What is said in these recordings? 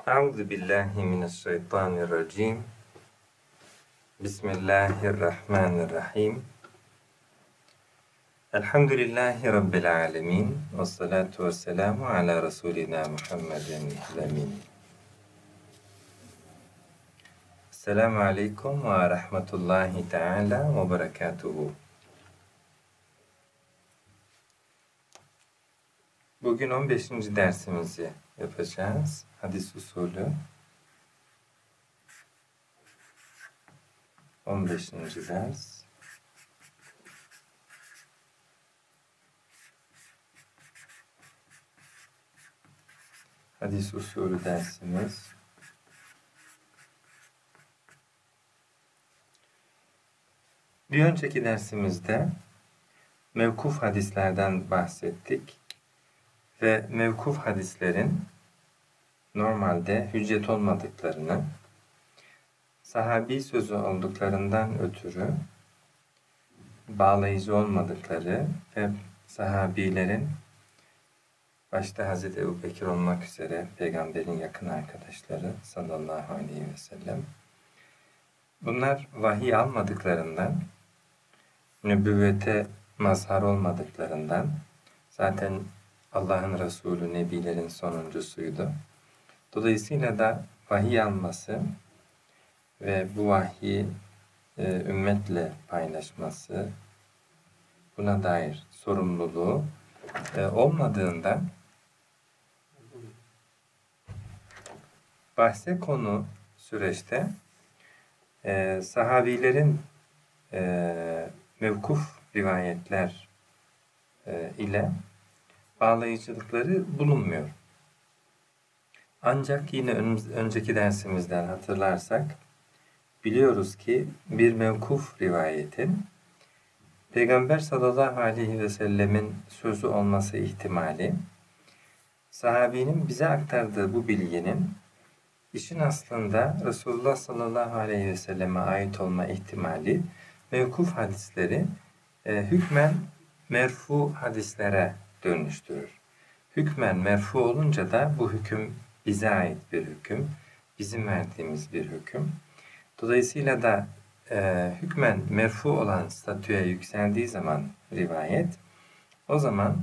Euzu billahi mineşşeytanirracim. Bismillahirrahmanirrahim. Elhamdülillahi rabbil alamin. Ves salatu vesselamu ala resulina Muhammedin emin. Selamun aleyküm ve rahmetullahi teala ve berekatuhu. Bugün 15. dersimizi yapacağız. Hadis usulü. 15. ders. Hadis usulü dersimiz. Bir önceki dersimizde mevkuf hadislerden bahsettik ve mevkuf hadislerin normalde hüccet olmadıklarını, sahabi sözü olduklarından ötürü bağlayıcı olmadıkları ve sahabilerin başta Hazreti Ebubekir olmak üzere peygamberin yakın arkadaşları sallallahu aleyhi ve sellem bunlar vahiy almadıklarından, nübüvvete mazhar olmadıklarından, zaten Allah'ın Resulü nebilerin sonuncusuydu. Dolayısıyla da vahiy alması ve bu vahyi ümmetle paylaşması, buna dair sorumluluğu olmadığından bahse konu süreçte sahabilerin mevkuf rivayetler ile bağlayıcılıkları bulunmuyor. Ancak yine önceki dersimizden hatırlarsak biliyoruz ki bir mevkuf rivayetin Peygamber sallallahu aleyhi ve sellemin sözü olması ihtimali, sahabinin bize aktardığı bu bilginin işin aslında Resulullah sallallahu aleyhi ve selleme ait olma ihtimali mevkuf hadisleri hükmen merfu hadislere dönüştürür. Hükmen merfu olunca da bu hüküm bize ait bir hüküm, bizim verdiğimiz bir hüküm. Dolayısıyla da hükmen merfu olan statüye yükseldiği zaman rivayet, o zaman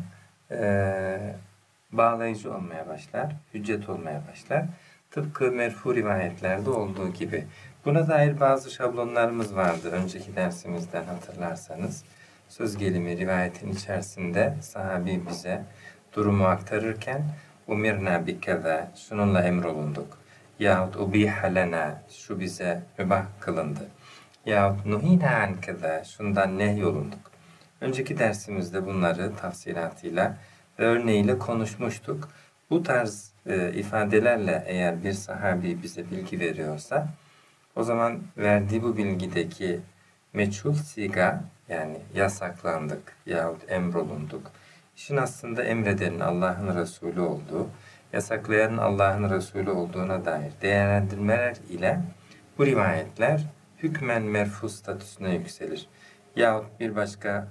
bağlayıcı olmaya başlar, hüccet olmaya başlar. Tıpkı merfu rivayetlerde olduğu gibi. Buna dair bazı şablonlarımız vardı önceki dersimizden hatırlarsanız. Söz gelimi rivayetin içerisinde sahabi bize durumu aktarırken umirna bikeza, şununla emrolunduk. Yahut ubiha lena, şu bize mübah kılındı. Yahut nuhina an keza, şundan nehyolunduk. Önceki dersimizde bunları tafsilatıyla ve örneğiyle konuşmuştuk. Bu tarz ifadelerle eğer bir sahabi bize bilgi veriyorsa, o zaman verdiği bu bilgideki meçhul siga, yani yasaklandık yahut emrolunduk, İşin aslında emredenin Allah'ın Resulü olduğu, yasaklayanın Allah'ın Resulü olduğuna dair değerlendirmeler ile bu rivayetler hükmen merfu statüsüne yükselir. Yahut bir başka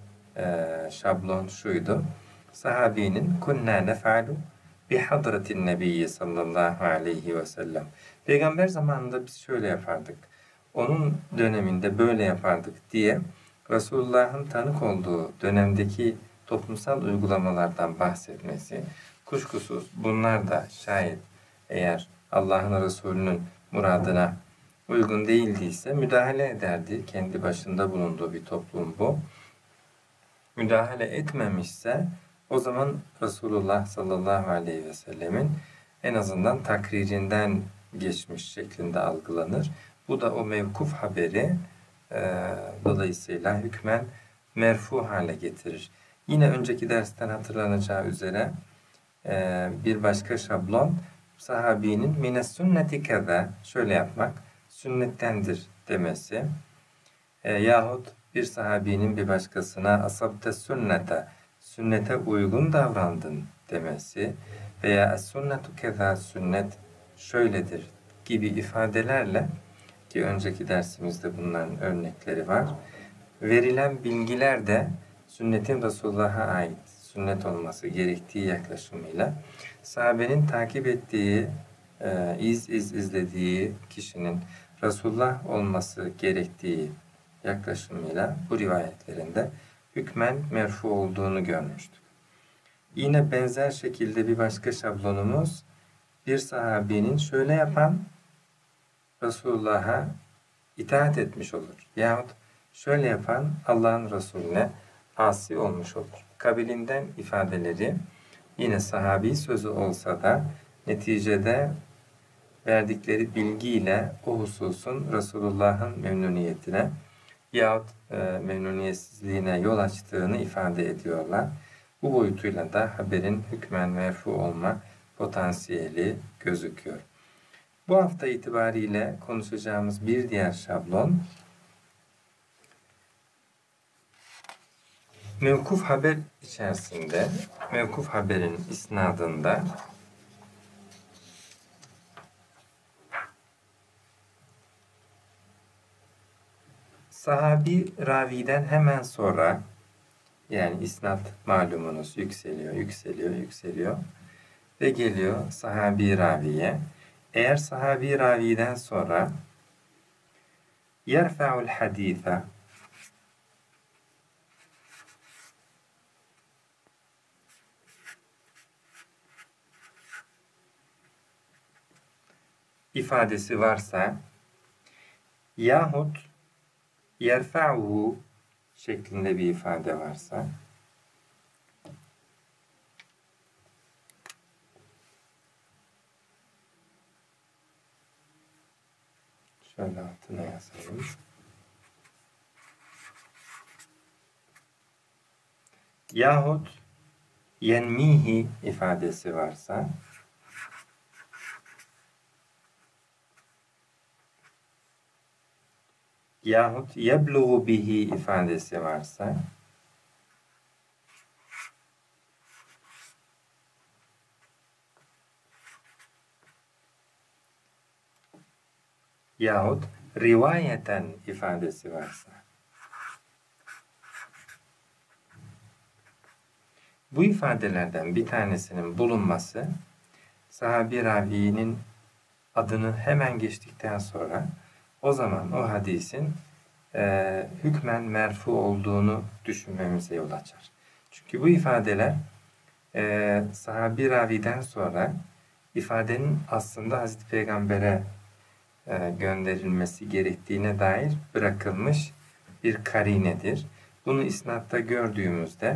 şablon şuydu. Sahabinin kunna nef'alu bi hadratin nebiyyi sallallahu aleyhi ve sellem. Peygamber zamanında biz şöyle yapardık, onun döneminde böyle yapardık diye Resulullah'ın tanık olduğu dönemdeki toplumsal uygulamalardan bahsetmesi, kuşkusuz bunlar da şayet eğer Allah'ın Resulü'nün muradına uygun değildiyse müdahale ederdi. Kendi başında bulunduğu bir toplum bu. Müdahale etmemişse o zaman Resulullah sallallahu aleyhi ve sellemin en azından takririnden geçmiş şeklinde algılanır. Bu da o mevkuf haberi dolayısıyla hükmen merfu hale getirir. Yine önceki dersten hatırlanacağı üzere bir başka şablon sahabinin mines sünneti keza, şöyle yapmak sünnettendir demesi yahut bir sahabinin bir başkasına asabte sünnete, sünnete uygun davrandın demesi veya sünnetu keza, sünnet şöyledir gibi ifadelerle, ki önceki dersimizde bunların örnekleri var, verilen bilgiler de sünnetin Resulullah'a ait sünnet olması gerektiği yaklaşımıyla sahabenin takip ettiği iz izlediği kişinin Resulullah olması gerektiği yaklaşımıyla bu rivayetlerinde hükmen merfu olduğunu görmüştük. Yine benzer şekilde bir başka şablonumuz, bir sahabinin şöyle yapan Resulullah'a itaat etmiş olur. Yahut şöyle yapan Allah'ın Resulüne asi olmuş olur. Kabilinden ifadeleri yine sahabi sözü olsa da neticede verdikleri bilgiyle o hususun Resulullah'ın memnuniyetine yahut memnuniyetsizliğine yol açtığını ifade ediyorlar. Bu boyutuyla da haberin hükmen merfu olma potansiyeli gözüküyor. Bu hafta itibariyle konuşacağımız bir diğer şablon, mevkuf haber içerisinde, mevkuf haberin isnadında sahabi raviden hemen sonra, yani isnad malumunuz yükseliyor ve geliyor sahabi raviye. Eğer sahabi raviden sonra yerfa'ul haditha, ifadesi varsa yahut yerfa'uhu şeklinde bir ifade varsa şöyle altına yazalım. Yahut yenmihi ifadesi varsa yahut yebluğu bihi ifadesi varsa yahut rivayeten ifadesi varsa, bu ifadelerden bir tanesinin bulunması sahabi ravinin adını hemen geçtikten sonra o zaman o hadisin hükmen merfu olduğunu düşünmemize yol açar. Çünkü bu ifadeler sahabi raviden sonra ifadenin aslında Hazreti Peygamber'e gönderilmesi gerektiğine dair bırakılmış bir karinedir. Bunu isnatta gördüğümüzde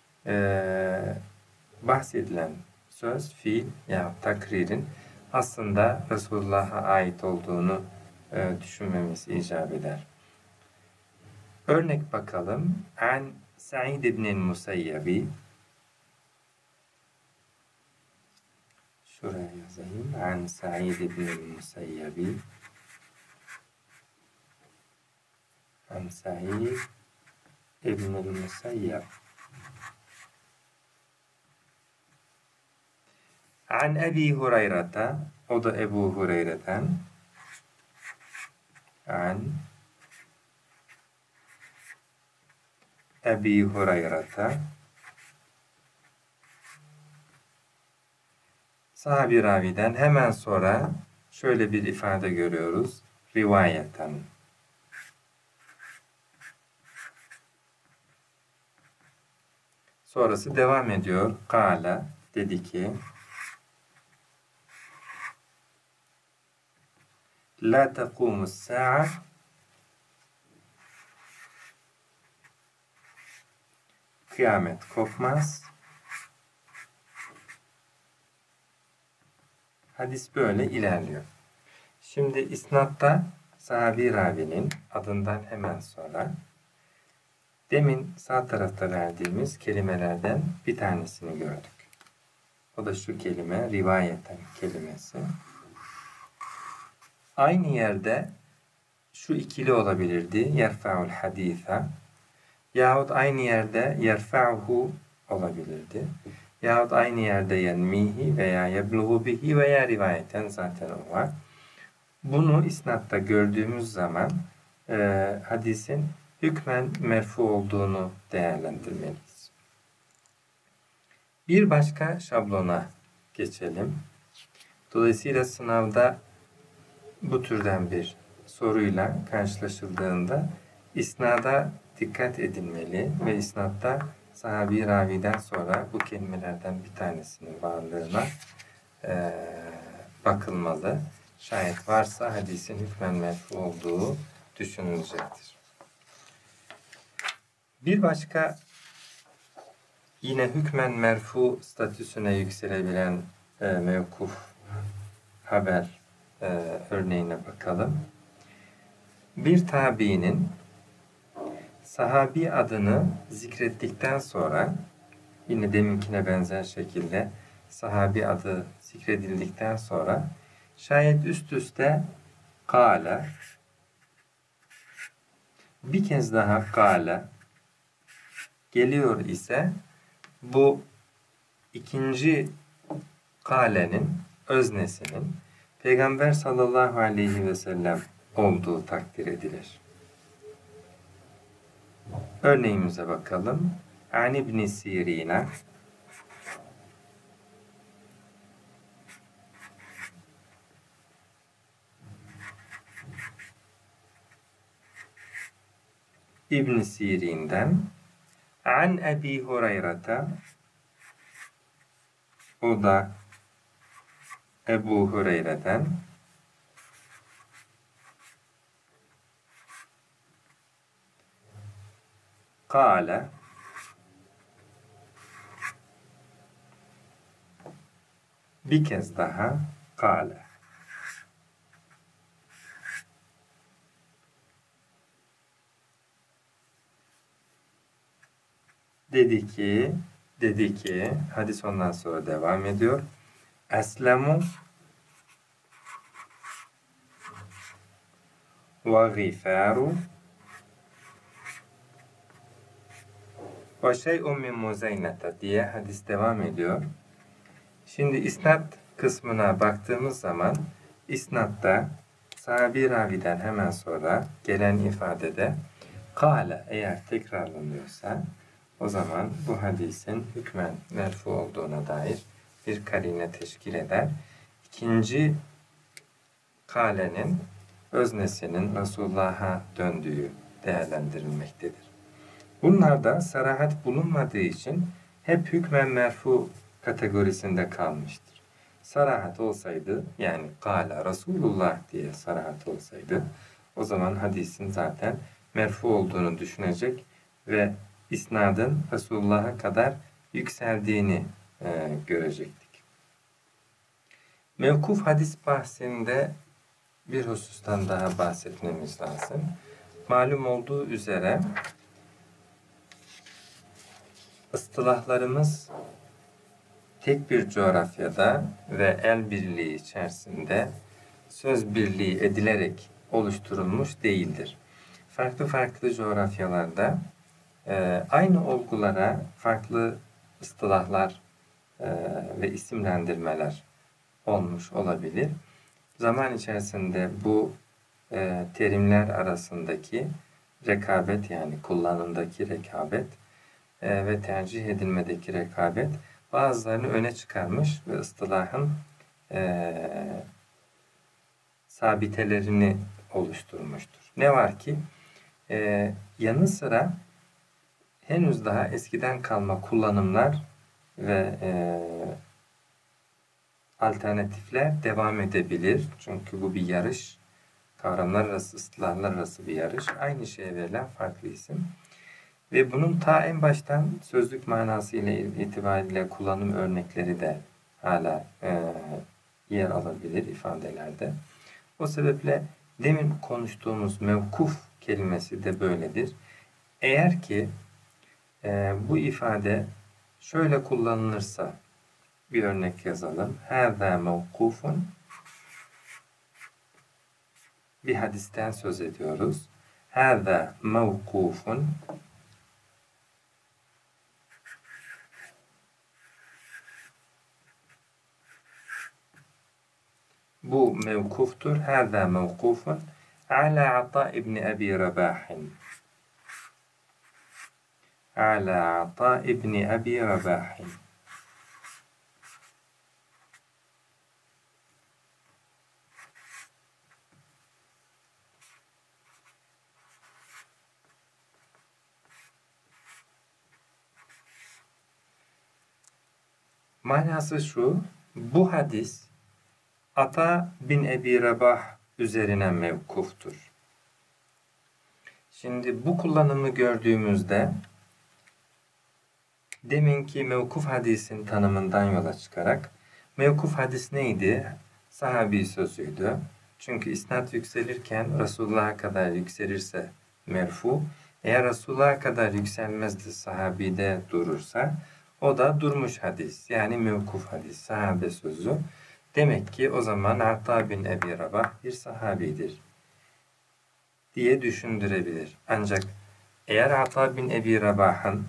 bahsedilen söz, fiil ya takririn aslında Resulullah'a ait olduğunu düşünmemiz icap eder. Örnek bakalım. An Sa'id ibn Musayyabi, şuraya yazayım. An Sa'id ibn Musayyabi, An Sa'id ibn Musayyab, An Ebi Hureyre'ta, o da Ebu Hureyre'den, An Ebi Hureyre'ta, sahabi raviden hemen sonra şöyle bir ifade görüyoruz. Rivayeten. Sonrası devam ediyor. Kâle, dedi ki, La tekumus sa'a, kıyamet kopmaz. Hadis böyle ilerliyor. Şimdi isnatta sahabi ravinin adından hemen sonra demin sağ tarafta verdiğimiz kelimelerden bir tanesini gördük. O da şu kelime, rivayeten kelimesi. Aynı yerde şu ikili olabilirdi. Yerfa'ul haditha. Yahut aynı yerde yerfa'uhu olabilirdi. Yahut aynı yerde yenmihi veya yebluğu bihi veya rivayeten, zaten o var. Bunu isnatta gördüğümüz zaman hadisin hükmen merfu olduğunu değerlendirmeliyiz. Bir başka şablona geçelim. Dolayısıyla sınavda bu türden bir soruyla karşılaşıldığında isnada dikkat edilmeli ve isnatta sahabi raviden sonra bu kelimelerden bir tanesinin varlığına bakılmalı. Şayet varsa hadisin hükmen merfu olduğu düşünülecektir. Bir başka yine hükmen merfu statüsüne yükselebilen mevkuf haber örneğine bakalım. Bir tabiinin sahabi adını zikrettikten sonra yine deminkine benzer şekilde sahabi adı zikredildikten sonra şayet üst üste kâle, bir kez daha kâle geliyor ise bu ikinci kâlenin öznesinin Peygamber sallallahu aleyhi ve sellem olduğu takdir edilir. Örneğimize bakalım. An İbn Sirina İbn Sirin'den An Ebi Hureyre'te, o da Ebu Hureyre'den kâle, bir kez daha kâle. Dedi ki, hadis ondan sonra devam ediyor. Eslemu ve gıfaru ve şey'un min muzeynete diye hadis devam ediyor. Şimdi isnat kısmına baktığımız zaman isnatta sahabi raviden hemen sonra gelen ifadede kâle eğer tekrarlanıyorsa o zaman bu hadisin hükmen merfu olduğuna dair bir karine teşkil eder. İkinci kâlenin öznesinin Resulullah'a döndüğü değerlendirilmektedir. Bunlarda sarahat bulunmadığı için hep hükmen merfu kategorisinde kalmıştır. Sarahat olsaydı, yani kâle Resulullah diye sarahat olsaydı, o zaman hadisin zaten merfu olduğunu düşünecek ve isnadın Resulullah'a kadar yükseldiğini görecektik. Mevkuf hadis bahsinde bir husustan daha bahsetmemiz lazım. Malum olduğu üzere ıstılahlarımız tek bir coğrafyada ve el birliği içerisinde söz birliği edilerek oluşturulmuş değildir. Farklı farklı coğrafyalarda aynı olgulara farklı ıstılahlar ve isimlendirmeler olmuş olabilir. Zaman içerisinde bu terimler arasındaki rekabet, yani kullanımdaki rekabet ve tercih edilmedeki rekabet bazılarını öne çıkarmış ve ıstılahın sabitelerini oluşturmuştur. Ne var ki yanı sıra henüz daha eskiden kalma kullanımlar ve alternatifler devam edebilir. Çünkü bu bir yarış. Kavramlar arası, ıstılahlar arası bir yarış. Aynı şeye verilen farklı isim. Ve bunun ta en baştan sözlük manası ile itibariyle kullanım örnekleri de hala yer alabilir ifadelerde. O sebeple demin konuştuğumuz mevkuf kelimesi de böyledir. Eğer ki bu ifade şöyle kullanılırsa, bir örnek yazalım. Hâzâ mevkufun, bir hadisten söz ediyoruz. Hâzâ mevkufun, bu mevkuftur. Hâzâ mevkufun alâ Atâ ibn Ebi Rabâhin. Alâ Atâ ibn Ebi Rabâhin. Manası şu, bu hadis Ata bin Ebi Rabah üzerine mevkuftur. Şimdi bu kullanımı gördüğümüzde deminki mevkuf hadisin tanımından yola çıkarak mevkuf hadis neydi? Sahabi sözüydü. Çünkü isnat yükselirken Resulullah'a kadar yükselirse merfu, eğer Resulullah'a kadar yükselmezdi sahabide durursa o da durmuş hadis. Yani mevkuf hadis, sahabe sözü. Demek ki o zaman Ata bin Ebi Rabah bir sahabidir diye düşündürebilir. Ancak eğer Ata bin Ebi Rabah'ın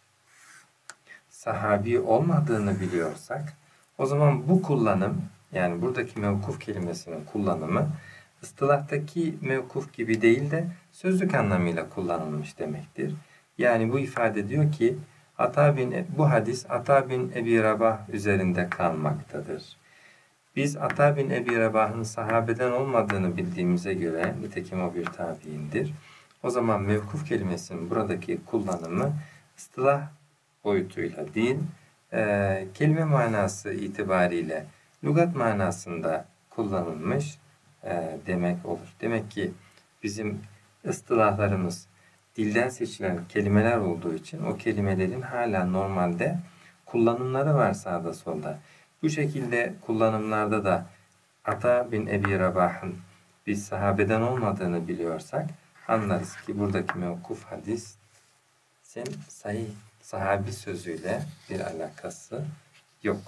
sahabi olmadığını biliyorsak o zaman bu kullanım, yani buradaki mevkuf kelimesinin kullanımı ıstılahtaki mevkuf gibi değil de sözlük anlamıyla kullanılmış demektir. Yani bu ifade diyor ki bu hadis Ata bin Ebi Rabah üzerinde kalmaktadır. Biz Ata bin Ebi Rabah'ın sahabeden olmadığını bildiğimize göre, nitekim o bir tabiindir. O zaman mevkuf kelimesinin buradaki kullanımı ıstılah boyutuyla değil, kelime manası itibariyle lügat manasında kullanılmış demek olur. Demek ki bizim ıstılahlarımız dilden seçilen kelimeler olduğu için o kelimelerin hala normalde kullanımları var sağda solda. Bu şekilde kullanımlarda da Ata bin Ebi Rabah'ın biz sahabeden olmadığını biliyorsak anlarız ki buradaki mevkuf hadisin sahih sahabi sözüyle bir alakası yok.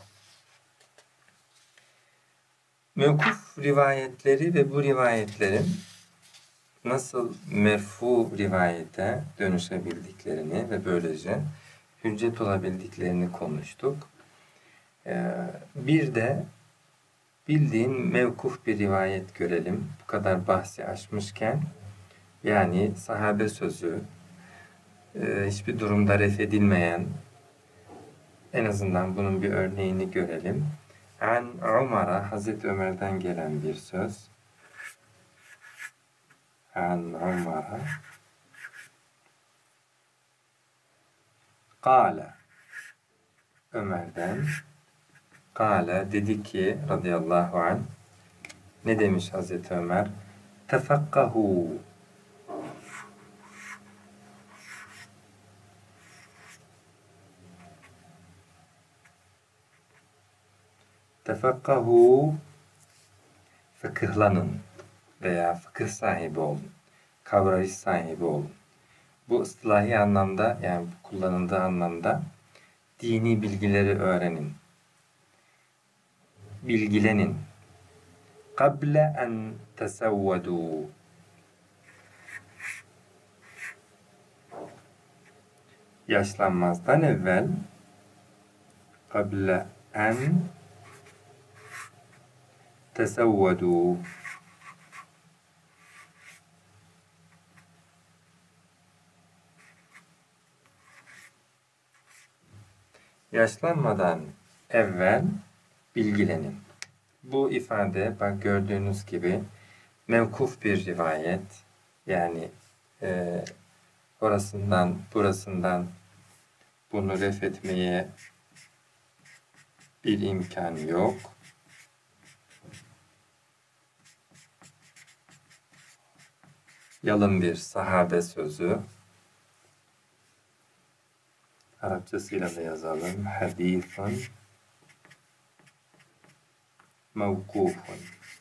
Mevkuf rivayetleri ve bu rivayetlerin nasıl merfu rivayete dönüşebildiklerini ve böylece hüccet olabildiklerini konuştuk. Bir de bildiğin mevkuf bir rivayet görelim. Bu kadar bahsi açmışken, yani sahabe sözü, hiçbir durumda ref edilmeyen, en azından bunun bir örneğini görelim. An Umar'a, Hazreti Ömer'den gelen bir söz. An Umar'a Kâle, Ömer'den Kâle dedi ki radıyallahu anh, ne demiş Hazreti Ömer? Tefakkahu, tefakkahu, fıkıhlanın veya fıkıh sahibi olun, kavrayış sahibi olun. Bu ıslahi anlamda, yani kullanıldığı anlamda dini bilgileri öğrenin, bilgilenin. Kable en tesevvedu, yaşlanmazdan evvel, kable en tesevvedu, yaşlanmadan evvel bilgilenin. Bu ifade bak gördüğünüz gibi mevkuf bir rivayet. Yani orasından burasından bunu ref etmeye bir imkan yok. Yalın bir sahabe sözü. Arapçasıyla da yazalım. Hadithun mevkufun.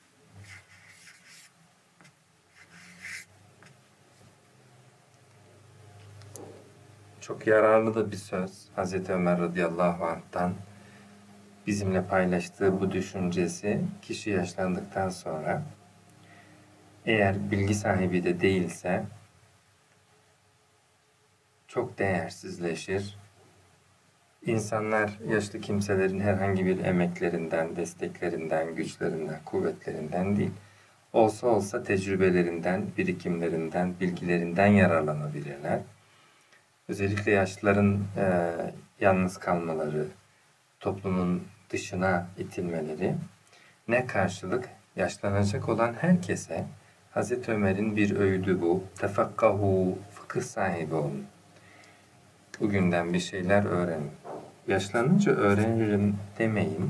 Çok yararlı da bir söz. Hazreti Ömer radıyallahu anh'tan bizimle paylaştığı bu düşüncesi, kişi yaşlandıktan sonra eğer bilgi sahibi de değilse çok değersizleşir. İnsanlar yaşlı kimselerin herhangi bir emeklerinden, desteklerinden, güçlerinden, kuvvetlerinden değil, olsa olsa tecrübelerinden, birikimlerinden, bilgilerinden yararlanabilirler. Özellikle yaşlıların yalnız kalmaları, toplumun dışına itilmeleri ne karşılık? Yaşlanacak olan herkese Hazreti Ömer'in bir öğüdü bu. Tefakkahu, fıkıh sahibi olun. Bugünden bir şeyler öğrenin. yaşlanınca öğrenirim demeyin.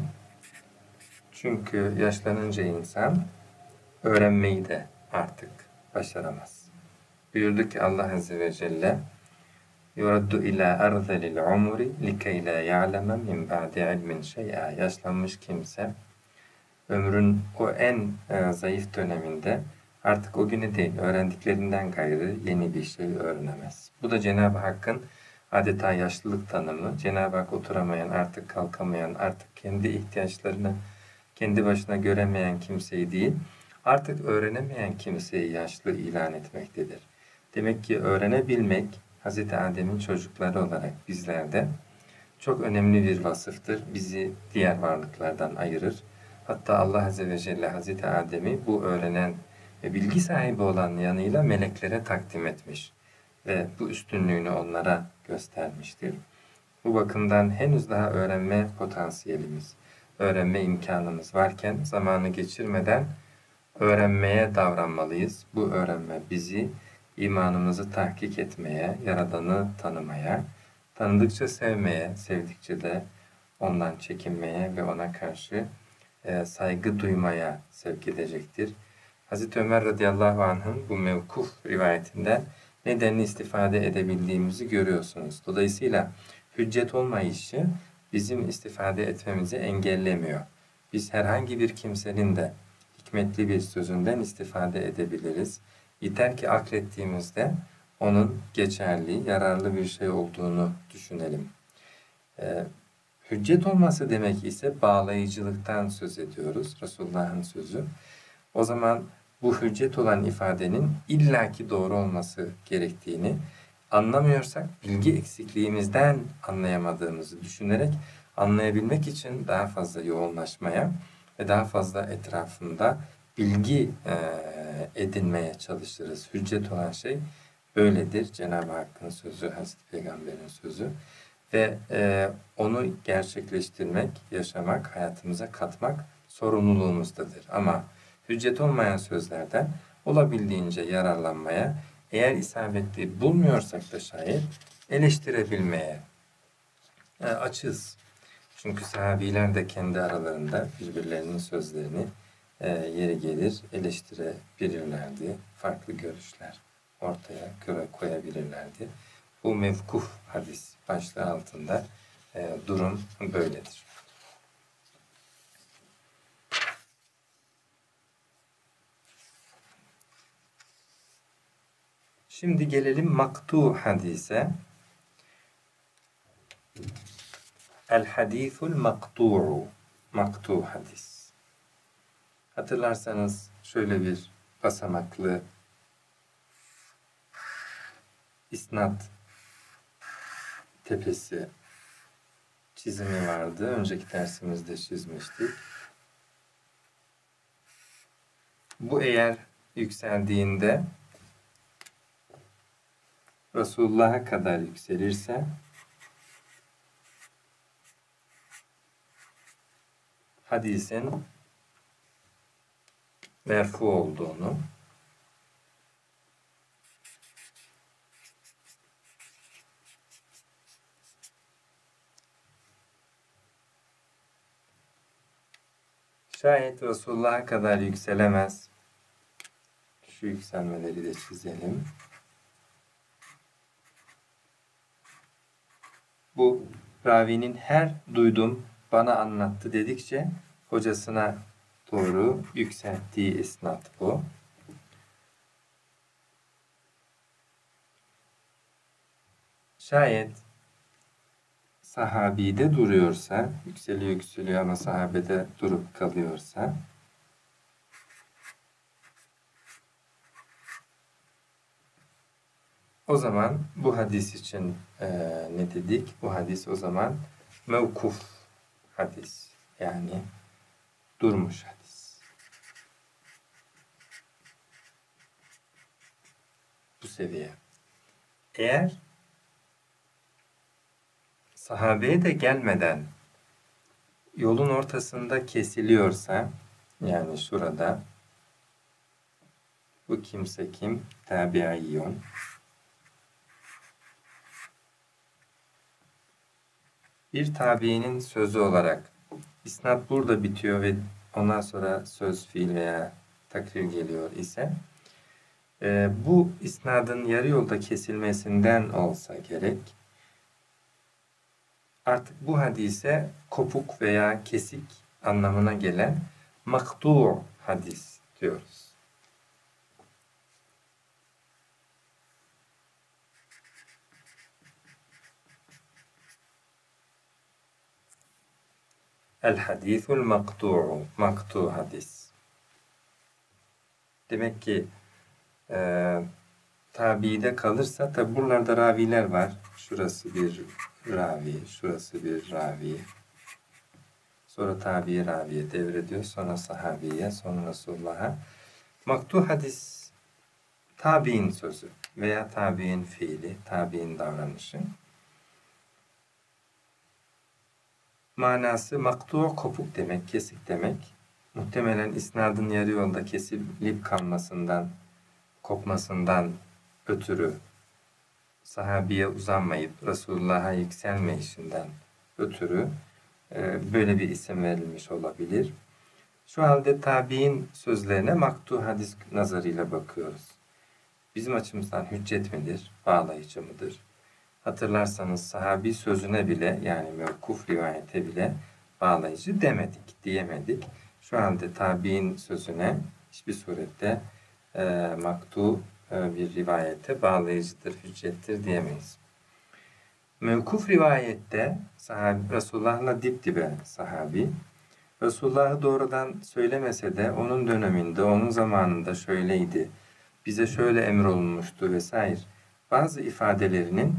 Çünkü yaşlanınca insan öğrenmeyi de artık başaramaz. Buyurdu ki Allah Azze ve Celle yuraddu ila erzelil umri likey la ya'leme min ba'di ilmin şey'a. Yaşlanmış kimse ömrün o en zayıf döneminde artık o günü değil, öğrendiklerinden gayrı yeni bir şey öğrenemez. Bu da Cenab-ı Hakk'ın adeta yaşlılık tanımı. Cenab-ı Hak oturamayan, artık kalkamayan, artık kendi ihtiyaçlarını kendi başına göremeyen kimseyi değil, artık öğrenemeyen kimseyi yaşlı ilan etmektedir. Demek ki öğrenebilmek, Hz. Adem'in çocukları olarak bizlerde çok önemli bir vasıftır. Bizi diğer varlıklardan ayırır. Hatta Allah Azze ve Celle Hazreti Adem'i bu öğrenen ve bilgi sahibi olan yanıyla meleklere takdim etmiş ve bu üstünlüğünü onlara göstermiştir. Bu bakımdan henüz daha öğrenme potansiyelimiz, öğrenme imkanımız varken zamanı geçirmeden öğrenmeye davranmalıyız. Bu öğrenme bizi imanımızı tahkik etmeye, Yaradan'ı tanımaya, tanıdıkça sevmeye, sevdikçe de ondan çekinmeye ve ona karşı saygı duymaya sevk edecektir. Hazreti Ömer radıyallahu anh'ın bu mevkuf rivayetinden nedenini istifade edebildiğimizi görüyorsunuz. Dolayısıyla hüccet olmayışı bizim istifade etmemizi engellemiyor. Biz herhangi bir kimsenin de hikmetli bir sözünden istifade edebiliriz. Yeter ki aklettiğimizde onun geçerli, yararlı bir şey olduğunu düşünelim. Hüccet olması demek ise bağlayıcılıktan söz ediyoruz. Resulullah'ın sözü. O zaman bu hüccet olan ifadenin illaki doğru olması gerektiğini anlamıyorsak bilgi eksikliğimizden anlayamadığımızı düşünerek anlayabilmek için daha fazla yoğunlaşmaya ve daha fazla etrafında bilgi edinmeye çalışırız. Hüccet olan şey böyledir. Cenab-ı Hakk'ın sözü, Hazreti Peygamber'in sözü ve onu gerçekleştirmek, yaşamak, hayatımıza katmak sorumluluğumuzdadır. Ama hüccet olmayan sözlerden olabildiğince yararlanmaya, eğer isabetli bulmuyorsak da şayet eleştirebilmeye açığız. Çünkü sahabiler de kendi aralarında birbirlerinin sözlerini yeri gelir eleştirebilirlerdi. Farklı görüşler ortaya koyabilirlerdi. Bu mevkuf hadis başlığı altında durum böyledir. Şimdi gelelim maktu hadise. El hadisul maktu'u. Maktu hadis. Hatırlarsanız şöyle bir basamaklı isnat tepesi çizimi vardı. Önceki dersimizde çizmiştik. Bu eğer yükseldiğinde Resulullah'a kadar yükselirse hadisin merfu olduğunu, şayet Resulullah'a kadar yükselemez, şu yükselmeleri de çizelim. Bu ravinin her duydum bana anlattı dedikçe hocasına doğru yükselttiği isnat bu. Şayet sahabide duruyorsa, yükseliyor ama sahabede durup kalıyorsa o zaman bu hadis için ne dedik? Bu hadis o zaman mevkuf hadis. Yani durmuş hadis. Bu seviye. Eğer sahabeye de gelmeden yolun ortasında kesiliyorsa, yani şurada bu kimse kim? Tabi'iyyun. bir tabiinin sözü olarak isnad burada bitiyor ve ondan sonra söz, fiil veya takrir geliyor ise bu isnadın yarı yolda kesilmesinden olsa gerek, artık bu hadise kopuk veya kesik anlamına gelen maktu' hadis diyoruz. El hadisul maktu'u, maktu' hadis. Demek ki tabiide kalırsa, tabi buralarda raviler var. Şurası bir ravi, şurası bir ravi. Sonra tabiye raviye devrediyor, sonra sahabiye, sonra Resulullah'a. Maktu hadis tabi'in sözü veya tabi'in fiili, tabi'in davranışı. Manası maktu, kopuk demek, kesik demek. Muhtemelen isnadın yarı yolda kesilip kalmasından, kopmasından ötürü sahabiye uzanmayıp Resulullah'a yükselmeyişinden ötürü böyle bir isim verilmiş olabilir. Şu halde tabi'in sözlerine maktu hadis nazarıyla bakıyoruz. Bizim açımızdan hüccet midir, bağlayıcı mıdır? Hatırlarsanız sahabi sözüne bile, yani mevkuf rivayete bile bağlayıcı demedik, diyemedik. Şu halde tabi'in sözüne hiçbir surette maktu bir rivayete bağlayıcıdır, hüccettir diyemeyiz. Mevkuf rivayette sahabi, Resulullah'la dip dibe sahabi, Resulullah'ı doğrudan söylemese de onun döneminde, onun zamanında şöyleydi, bize şöyle emrolunmuştu vesaire bazı ifadelerinin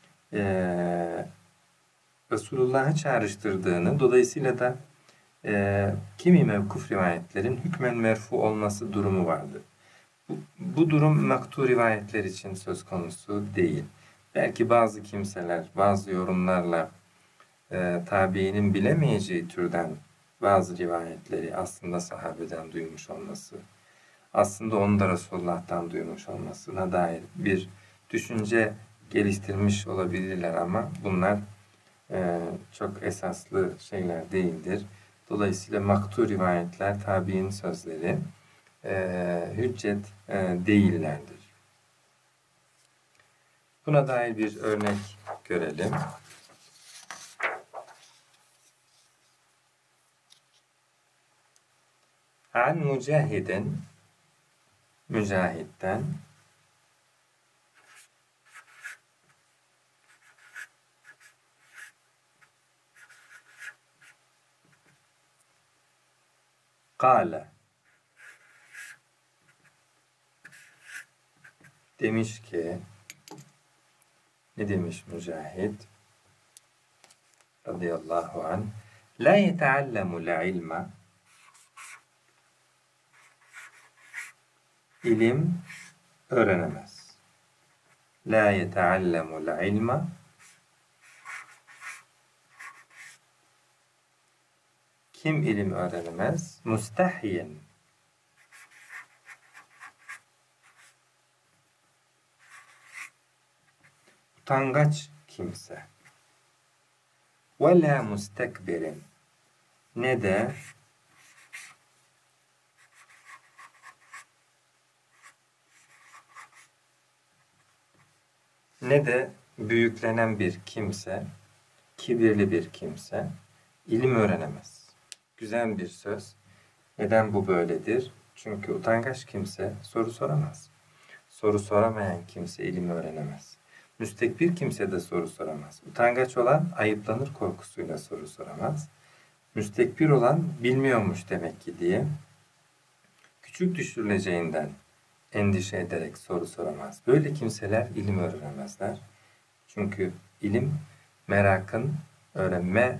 Resulullah'ı çağrıştırdığını, dolayısıyla da kimi mevkuf rivayetlerin hükmen merfu olması durumu vardı. Bu durum maktu rivayetler için söz konusu değil. Belki bazı kimseler, bazı yorumlarla tabiinin bilemeyeceği türden bazı rivayetleri aslında sahabeden duymuş olması, aslında onu da Resulullah'tan duymuş olmasına dair bir düşünce geliştirmiş olabilirler ama bunlar çok esaslı şeyler değildir. Dolayısıyla maktu rivayetler, tabi'in sözleri hüccet değillerdir. Buna dair bir örnek görelim. An Mücahid'in, Mücahid'den Kâle demiş ki, ne demiş Mücahid radıyallahu anh, la yeteallemul ilme, ilim öğrenemez. La yeteallemul ilme, kim ilim öğrenemez? Mustahyen, utangaç kimse. Ve la mustekbirin, ne de büyüklenen bir kimse, kibirli bir kimse ilim öğrenemez. Güzel bir söz. Neden bu böyledir? Çünkü utangaç kimse soru soramaz. Soru soramayan kimse ilim öğrenemez. Müstekbir kimse de soru soramaz. Utangaç olan ayıplanır korkusuyla soru soramaz. Müstekbir olan bilmiyormuş demek ki diye küçük düşürüleceğinden endişe ederek soru soramaz. Böyle kimseler ilim öğrenemezler. Çünkü ilim merakın, öğrenme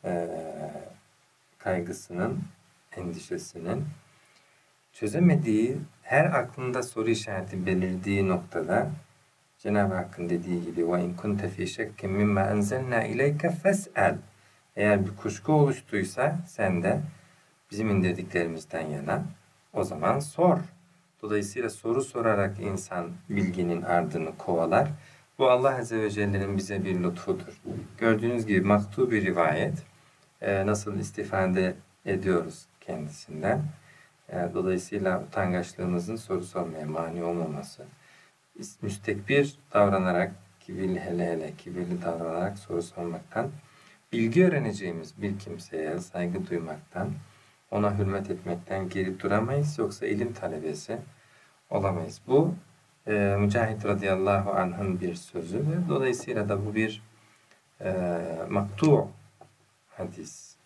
kaygısının, endişesinin çözemediği, her aklında soru işareti belirdiği noktada Cenab-ı Hakk'ın dediği gibi وَاِنْ كُنْتَ فِي شَكٍ مِمَّا أَنْزَلْنَا اِلَيْكَ فَاسْأَلْ, eğer bir kuşku oluştuysa sen de bizim indirdiklerimizden yana o zaman sor. Dolayısıyla soru sorarak insan bilginin ardını kovalar. Bu Allah Azze ve Celle'nin bize bir lütfudur. Gördüğünüz gibi maktu bir rivayet. Nasıl istifade ediyoruz kendisinden. Dolayısıyla utangaçlığımızın soru sormaya mani olmaması. Müstekbir davranarak, kibirli davranarak soru sormaktan, bilgi öğreneceğimiz bir kimseye saygı duymaktan, ona hürmet etmekten geri duramayız. Yoksa ilim talebesi olamayız. Bu Mücahit radıyallahu anh'ın bir sözü ve dolayısıyla da bu bir maktu hadis.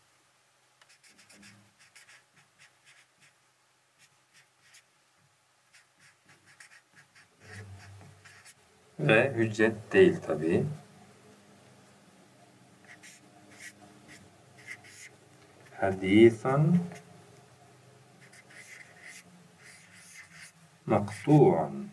Ve hüccet değil tabii. Hadisan maktu'an.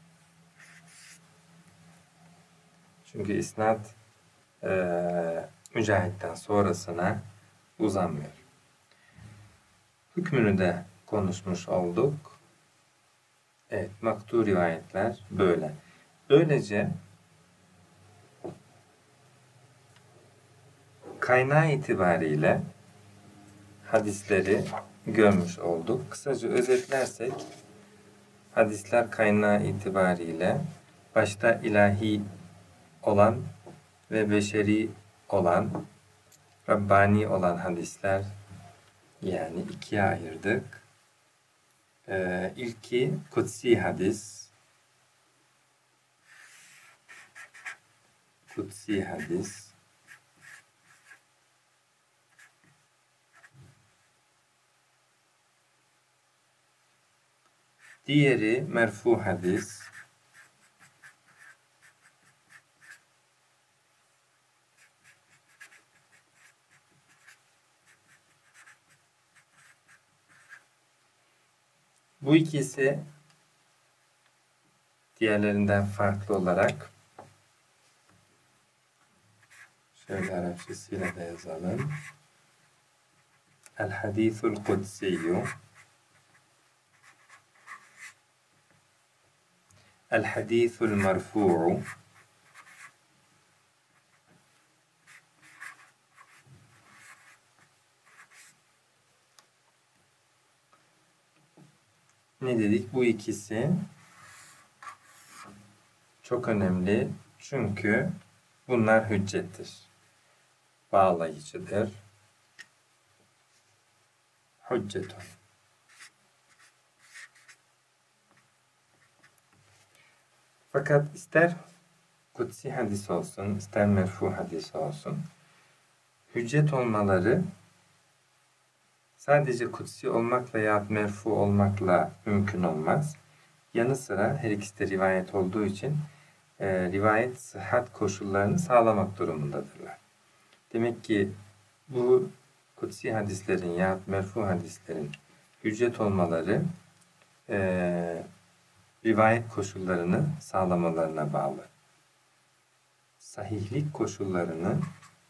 Çünkü isnad Mücahit'ten sonrasına uzanmıyor. Hükmünü de konuşmuş olduk. Evet, maktu rivayetler böyle. Böylece kaynağı itibariyle hadisleri görmüş olduk. Kısaca özetlersek, hadisler kaynağı itibariyle başta ilahi olan ve beşeri olan, Rabbani olan hadisler, yani ikiye ayırdık. İlki kutsi hadis. Kutsi hadis. Diğeri merfu hadis. Bu ikisi diğerlerinden farklı olarak şöyle Arapçasıyla da yazalım. El hadisul kudsiyyu, el hadisul merfu'u, ne dedik? Bu ikisi çok önemli. Çünkü bunlar hüccettir. Bağlayıcıdır. Hüccetun. Fakat ister kutsi hadis olsun, ister merfu hadis olsun, hüccet olmaları sadece kutsi olmakla ya merfu olmakla mümkün olmaz. Yanı sıra her ikisi de rivayet olduğu için rivayet sıhhat koşullarını sağlamak durumundadırlar. Demek ki bu kutsi hadislerin ya merfu hadislerin hüccet olmaları rivayet koşullarını sağlamalarına bağlı. Sahihlik koşullarını,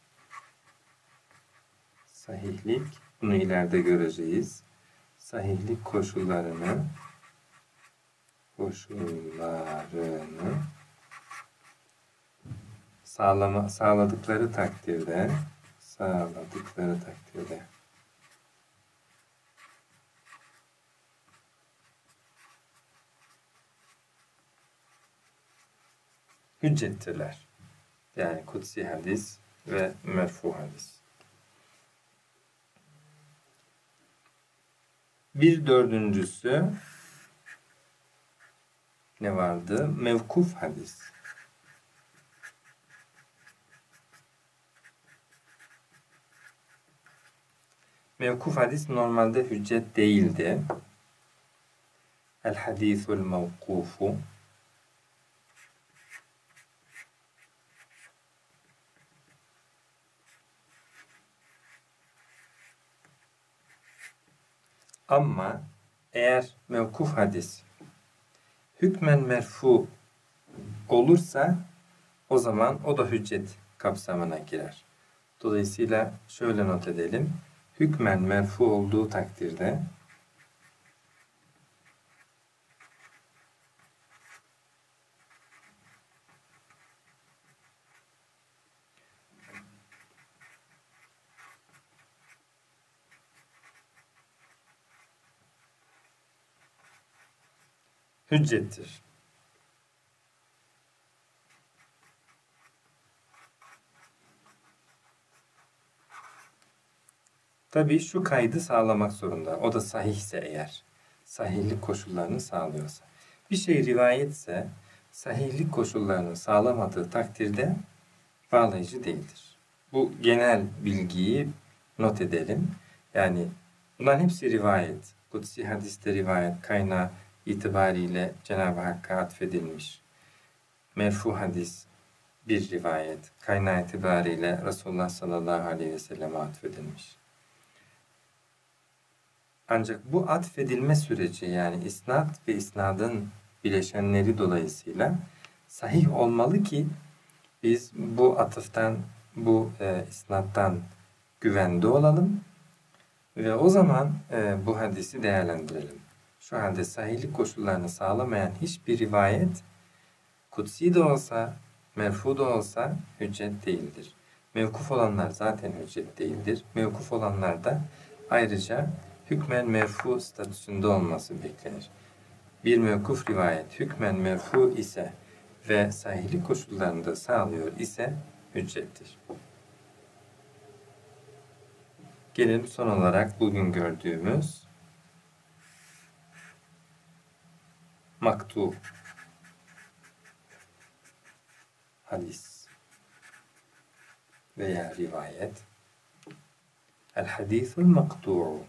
bunu ileride göreceğiz. Sahihlik koşullarını sağladıkları takdirde hüccettirler. Yani kutsi hadis ve merfu hadis. Bir dördüncüsü ne vardı? Mevkuf hadis. Mevkuf hadis normalde hüccet değildi. El hadisul mevkufu. Ama eğer mevkuf hadis hükmen merfu olursa o zaman o da hüccet kapsamına girer. Dolayısıyla şöyle not edelim. Hükmen merfu olduğu takdirde hüccettir. Tabii şu kaydı sağlamak zorunda. O da sahihse eğer. Sahihlik koşullarını sağlıyorsa. Bir şey rivayetse sahihlik koşullarını sağlamadığı takdirde bağlayıcı değildir. Bu genel bilgiyi not edelim. Yani bunların hepsi rivayet. Kutsi hadiste rivayet kaynağı itibariyle Cenab-ı Hakk'a atfedilmiş. Merfu hadis bir rivayet kaynağı itibariyle Resulullah sallallahu aleyhi ve selleme atfedilmiş. Ancak bu atfedilme süreci yani isnat ve isnadın bileşenleri dolayısıyla sahih olmalı ki biz bu atıftan, bu isnattan güvende olalım ve o zaman bu hadisi değerlendirelim. Şu halde sahihlik koşullarını sağlamayan hiçbir rivayet kutsi de olsa, merfu da olsa hüccet değildir. Mevkuf olanlar zaten hüccet değildir. Mevkuf olanlar da ayrıca hükmen merfu statüsünde olması beklenir. Bir mevkuf rivayet hükmen merfu ise ve sahihlik koşullarını da sağlıyor ise hüccettir. Gelelim son olarak bugün gördüğümüz maktu hadis veya rivayet. El hadisul maktu'u.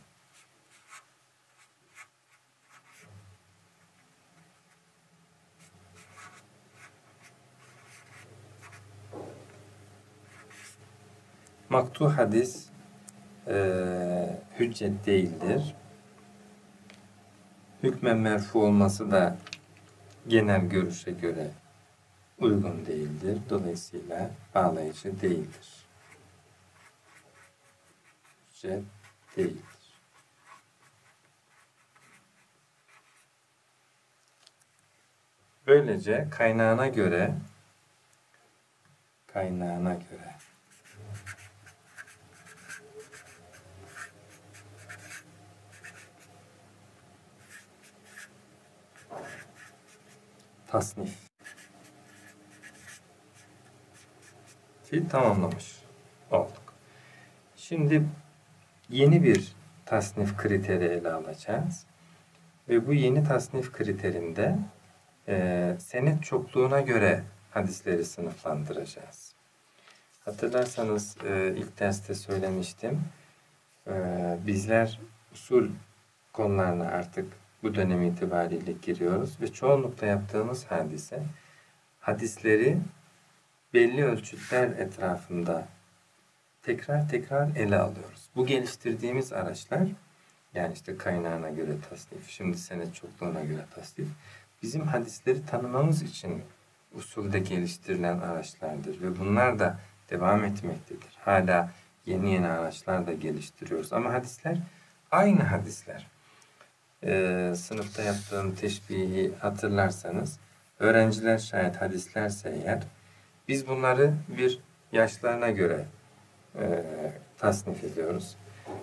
Maktu hadis hüccet değildir. Hükmen merfu olması da genel görüşe göre uygun değildir. Dolayısıyla bağlayıcı değildir. Hüccet değildir. Böylece kaynağına göre tasnif tamamlamış olduk. Şimdi yeni bir tasnif kriteri ele alacağız. Ve bu yeni tasnif kriterinde senet çokluğuna göre hadisleri sınıflandıracağız. Hatırlarsanız ilk derste söylemiştim. Bizler usul konularına artık bu dönem itibariyle giriyoruz ve çoğunlukla yaptığımız hadisleri belli ölçütler etrafında tekrar ele alıyoruz. Bu geliştirdiğimiz araçlar yani işte kaynağına göre tasnif, şimdi senet çokluğuna göre tasnif bizim hadisleri tanımamız için usulde geliştirilen araçlardır ve bunlar da devam etmektedir. Hala yeni araçlar da geliştiriyoruz ama hadisler aynı hadisler. Sınıfta yaptığım teşbihi hatırlarsanız öğrenciler şayet hadislerse eğer biz bunları bir yaşlarına göre tasnif ediyoruz.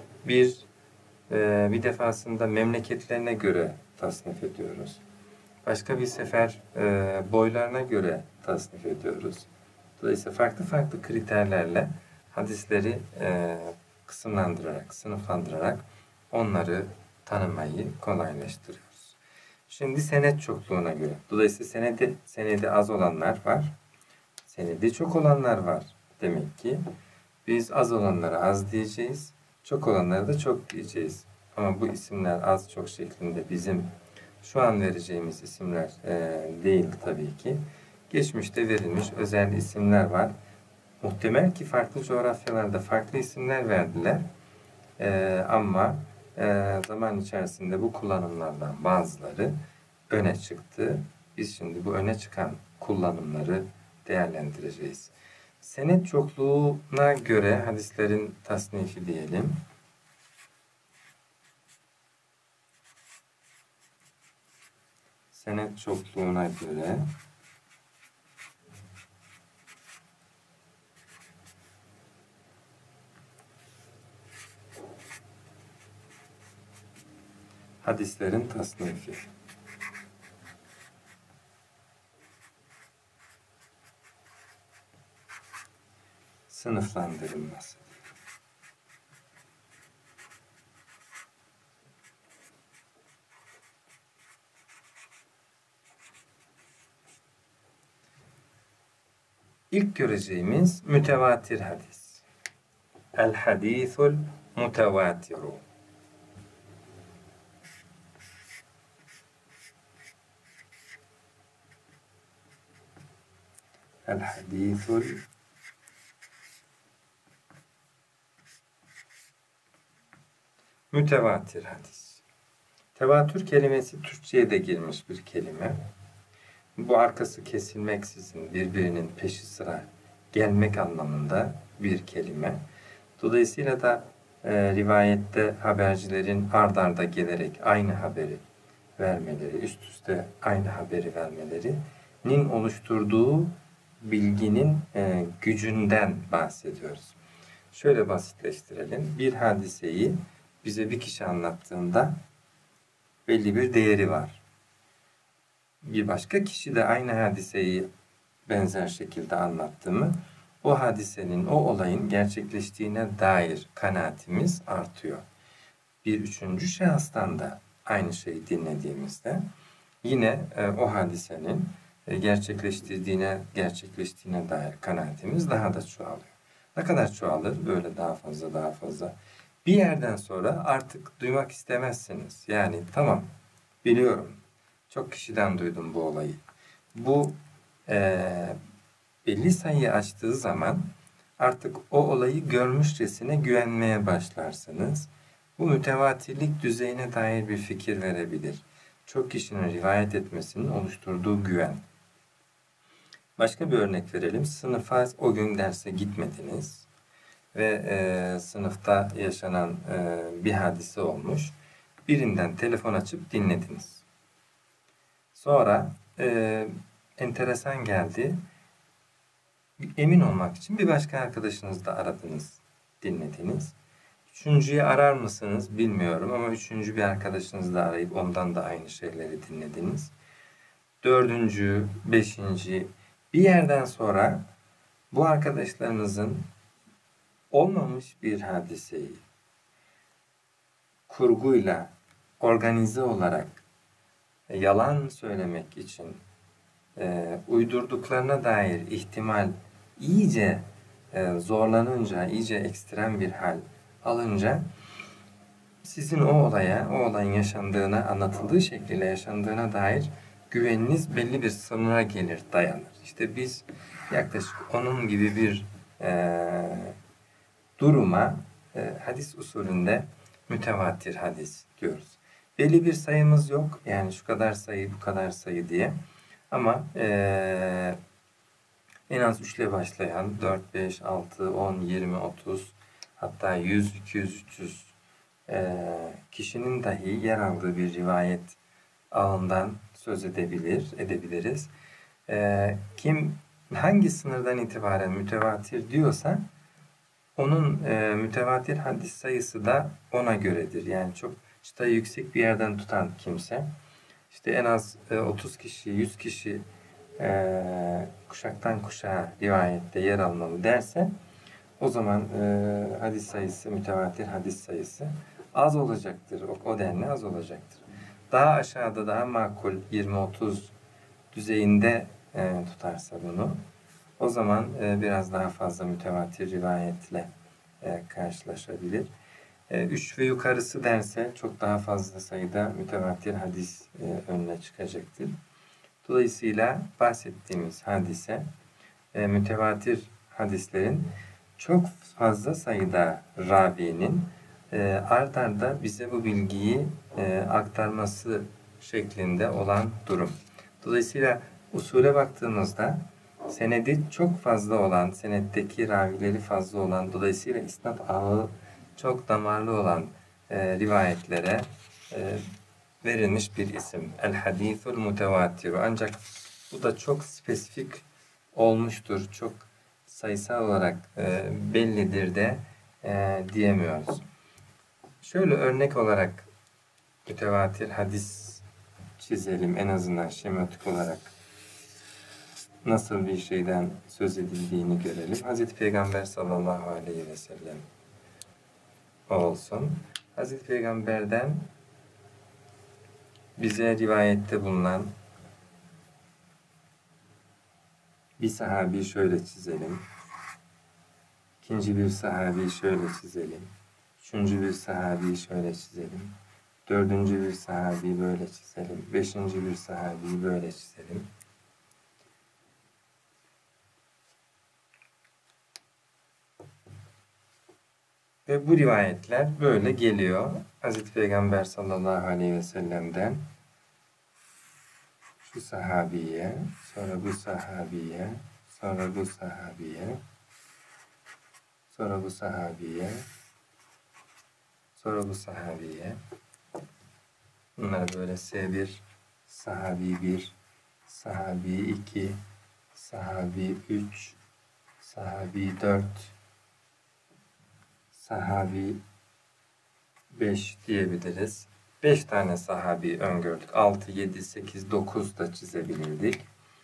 Bir defasında memleketlerine göre tasnif ediyoruz. Başka bir sefer boylarına göre tasnif ediyoruz. Dolayısıyla farklı kriterlerle hadisleri kısımlandırarak, sınıflandırarak onları tanımayı kolaylaştırıyoruz. Şimdi senet çokluğuna göre. Dolayısıyla senedi az olanlar var. Senedi çok olanlar var. Demek ki biz az olanlara az diyeceğiz. Çok olanlara da çok diyeceğiz. Ama bu isimler az çok şeklinde bizim şu an vereceğimiz isimler değil tabii ki. Geçmişte verilmiş özel isimler var. Muhtemel ki farklı coğrafyalarda farklı isimler verdiler. Ama zaman içerisinde bu kullanımlardan bazıları öne çıktı. Biz şimdi bu öne çıkan kullanımları değerlendireceğiz. Senet çokluğuna göre hadislerin tasnifi diyelim. Senet çokluğuna göre hadislerin tasnifi. sınıflandırılması. İlk göreceğimiz mütevatir hadis. El hadisul mutevatiru. El hadisul mütevatir hadis. Tevatür kelimesi Türkçe'ye de girmiş bir kelime. Bu arkası kesilmeksizin birbirinin peşi sıra gelmek anlamında bir kelime. Dolayısıyla da rivayette habercilerin ard arda gelerek aynı haberi vermeleri, üst üste aynı haberi vermelerinin oluşturduğu bilginin gücünden bahsediyoruz. Şöyle basitleştirelim. Bir hadiseyi bize bir kişi anlattığında belli bir değeri var. Bir başka kişi de aynı hadiseyi benzer şekilde anlattı mı, o hadisenin, o olayın gerçekleştiğine dair kanaatimiz artıyor. Bir üçüncü şahıstan da aynı şeyi dinlediğimizde yine o hadisenin gerçekleştiğine dair kanaatimiz daha da çoğalıyor. Ne kadar çoğalır? Böyle daha fazla. Bir yerden sonra artık duymak istemezsiniz. Yani tamam, biliyorum. Çok kişiden duydum bu olayı. Bu belli sayıyı açtığı zaman artık o olayı görmüşçesine güvenmeye başlarsınız. Bu mütevatirlik düzeyine dair bir fikir verebilir. Çok kişinin rivayet etmesinin oluşturduğu güven. Başka bir örnek verelim. Sınıfa o gün derse gitmediniz ve sınıfta yaşanan bir hadise olmuş. Birinden telefon açıp dinlediniz. Sonra enteresan geldi. Emin olmak için bir başka arkadaşınızı da aradınız, dinlediniz. Üçüncüyü arar mısınız bilmiyorum ama üçüncü bir arkadaşınızı da arayıp ondan da aynı şeyleri dinlediniz. Dördüncü, beşinci, bir yerden sonra bu arkadaşlarınızın olmamış bir hadiseyi kurguyla, organize olarak yalan söylemek için uydurduklarına dair ihtimal iyice zorlanınca, iyice ekstrem bir hal alınca sizin o olaya, o olayın yaşandığına, anlatıldığı şekliyle yaşandığına dair güveniniz belli bir sınıra gelir, dayanır. İşte biz yaklaşık onun gibi bir duruma hadis usulünde mütevatir hadis diyoruz. Belli bir sayımız yok. Yani şu kadar sayı, bu kadar sayı diye. Ama en az 3 ile başlayan 4, 5, 6, 10, 20, 30 hatta 100, 200, 300 kişinin dahi yer aldığı bir rivayet ağından söz edebiliriz. Kim hangi sınırdan itibaren mütevatir diyorsa onun mütevatir hadis sayısı da ona göredir. Yani çok çıtayı yüksek bir yerden tutan kimse işte en az 30 kişi, 100 kişi kuşaktan kuşağa rivayette yer almalı derse o zaman hadis sayısı, mütevatir hadis sayısı az olacaktır. O denli az olacaktır. Daha aşağıda, daha makul 20-30 düzeyinde tutarsa bunu, o zaman biraz daha fazla mütevatir rivayetle karşılaşabilir. 3 ve yukarısı derse çok daha fazla sayıda mütevatir hadis önüne çıkacaktır. Dolayısıyla bahsettiğimiz hadise mütevatir hadislerin çok fazla sayıda ravinin ard arda bize bu bilgiyi aktarması şeklinde olan durum. Dolayısıyla usule baktığımızda senedi çok fazla olan, senetteki ravileri fazla olan, dolayısıyla isnad ağı çok damarlı olan rivayetlere verilmiş bir isim. El hadithul mutevatiru. Ancak bu da çok spesifik olmuştur. Çok sayısal olarak bellidir de diyemiyoruz. Şöyle örnek olarak mütevatir hadis çizelim, en azından şematik olarak nasıl bir şeyden söz edildiğini görelim. Hazreti Peygamber sallallahu aleyhi ve sellem olsun. Hazreti Peygamber'den bize rivayette bulunan bir sahabi şöyle çizelim. İkinci bir sahabi şöyle çizelim. Üçüncü bir sahabi şöyle çizelim. Dördüncü bir sahabi böyle çizelim. Beşinci bir sahabi böyle çizelim. Ve bu rivayetler böyle geliyor. Hazreti Peygamber sallallahu aleyhi ve sellem'den şu sahabiye, sonra bu sahabiye, sonra bu sahabiye, sonra bu sahabiye, sonra bu sahabiye. Bunlar böyle S1, sahabi 1, sahabi 2, sahabi 3, sahabi 4, sahabi 5 diyebiliriz. 5 tane sahabi öngördük. 6, 7, 8, 9 da çizebilirdik.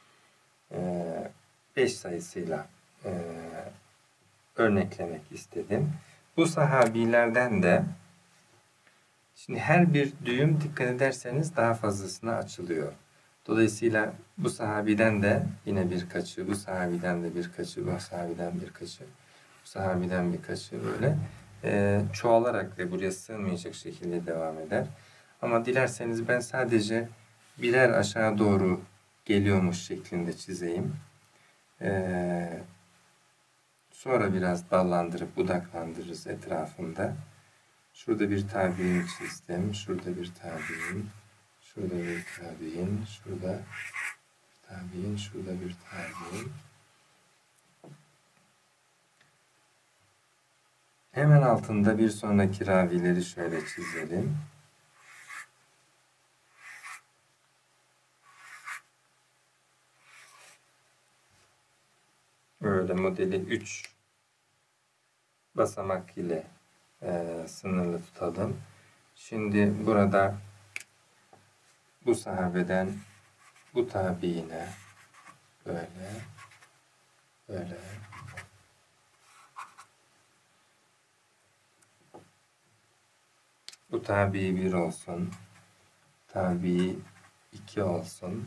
5 sayısıyla örneklemek istedim. Bu sahabilerden de şimdi her bir düğüm dikkat ederseniz daha fazlasına açılıyor. Dolayısıyla bu sahabiden de yine birkaçı, bu sahabiden de birkaçı, bu sahabiden birkaçı, bu sahabiden birkaçı böyle çoğalarak ve buraya sığmayacak şekilde devam eder. Ama dilerseniz ben sadece birer aşağı doğru geliyormuş şeklinde çizeyim. Sonra biraz dallandırıp budaklandırırız etrafında. Şurada bir tabiin çizdim. Şurada bir tabiin. Şurada bir tabiin. Şurada bir tabiin. Şurada bir tabiin. Hemen altında bir sonraki ravileri şöyle çizelim. Böyle modeli 3 basamak ile sınırlı tutalım. Şimdi burada bu sahabeden bu tabiine böyle böyle bu tabi 1 olsun, tabi 2 olsun,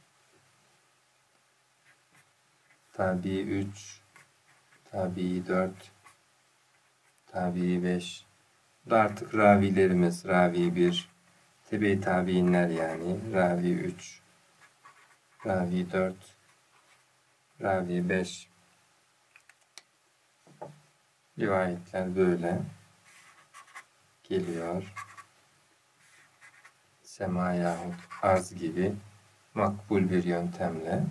tabi 3, tabi 4, tabi 5. Bu da artık ravilerimiz. Ravi 1, tebe-i tabiinler yani. Ravi 3, ravi 4, ravi 5. Rivayetler böyle geliyor. Sema yahut arz gibi makbul bir yöntemle.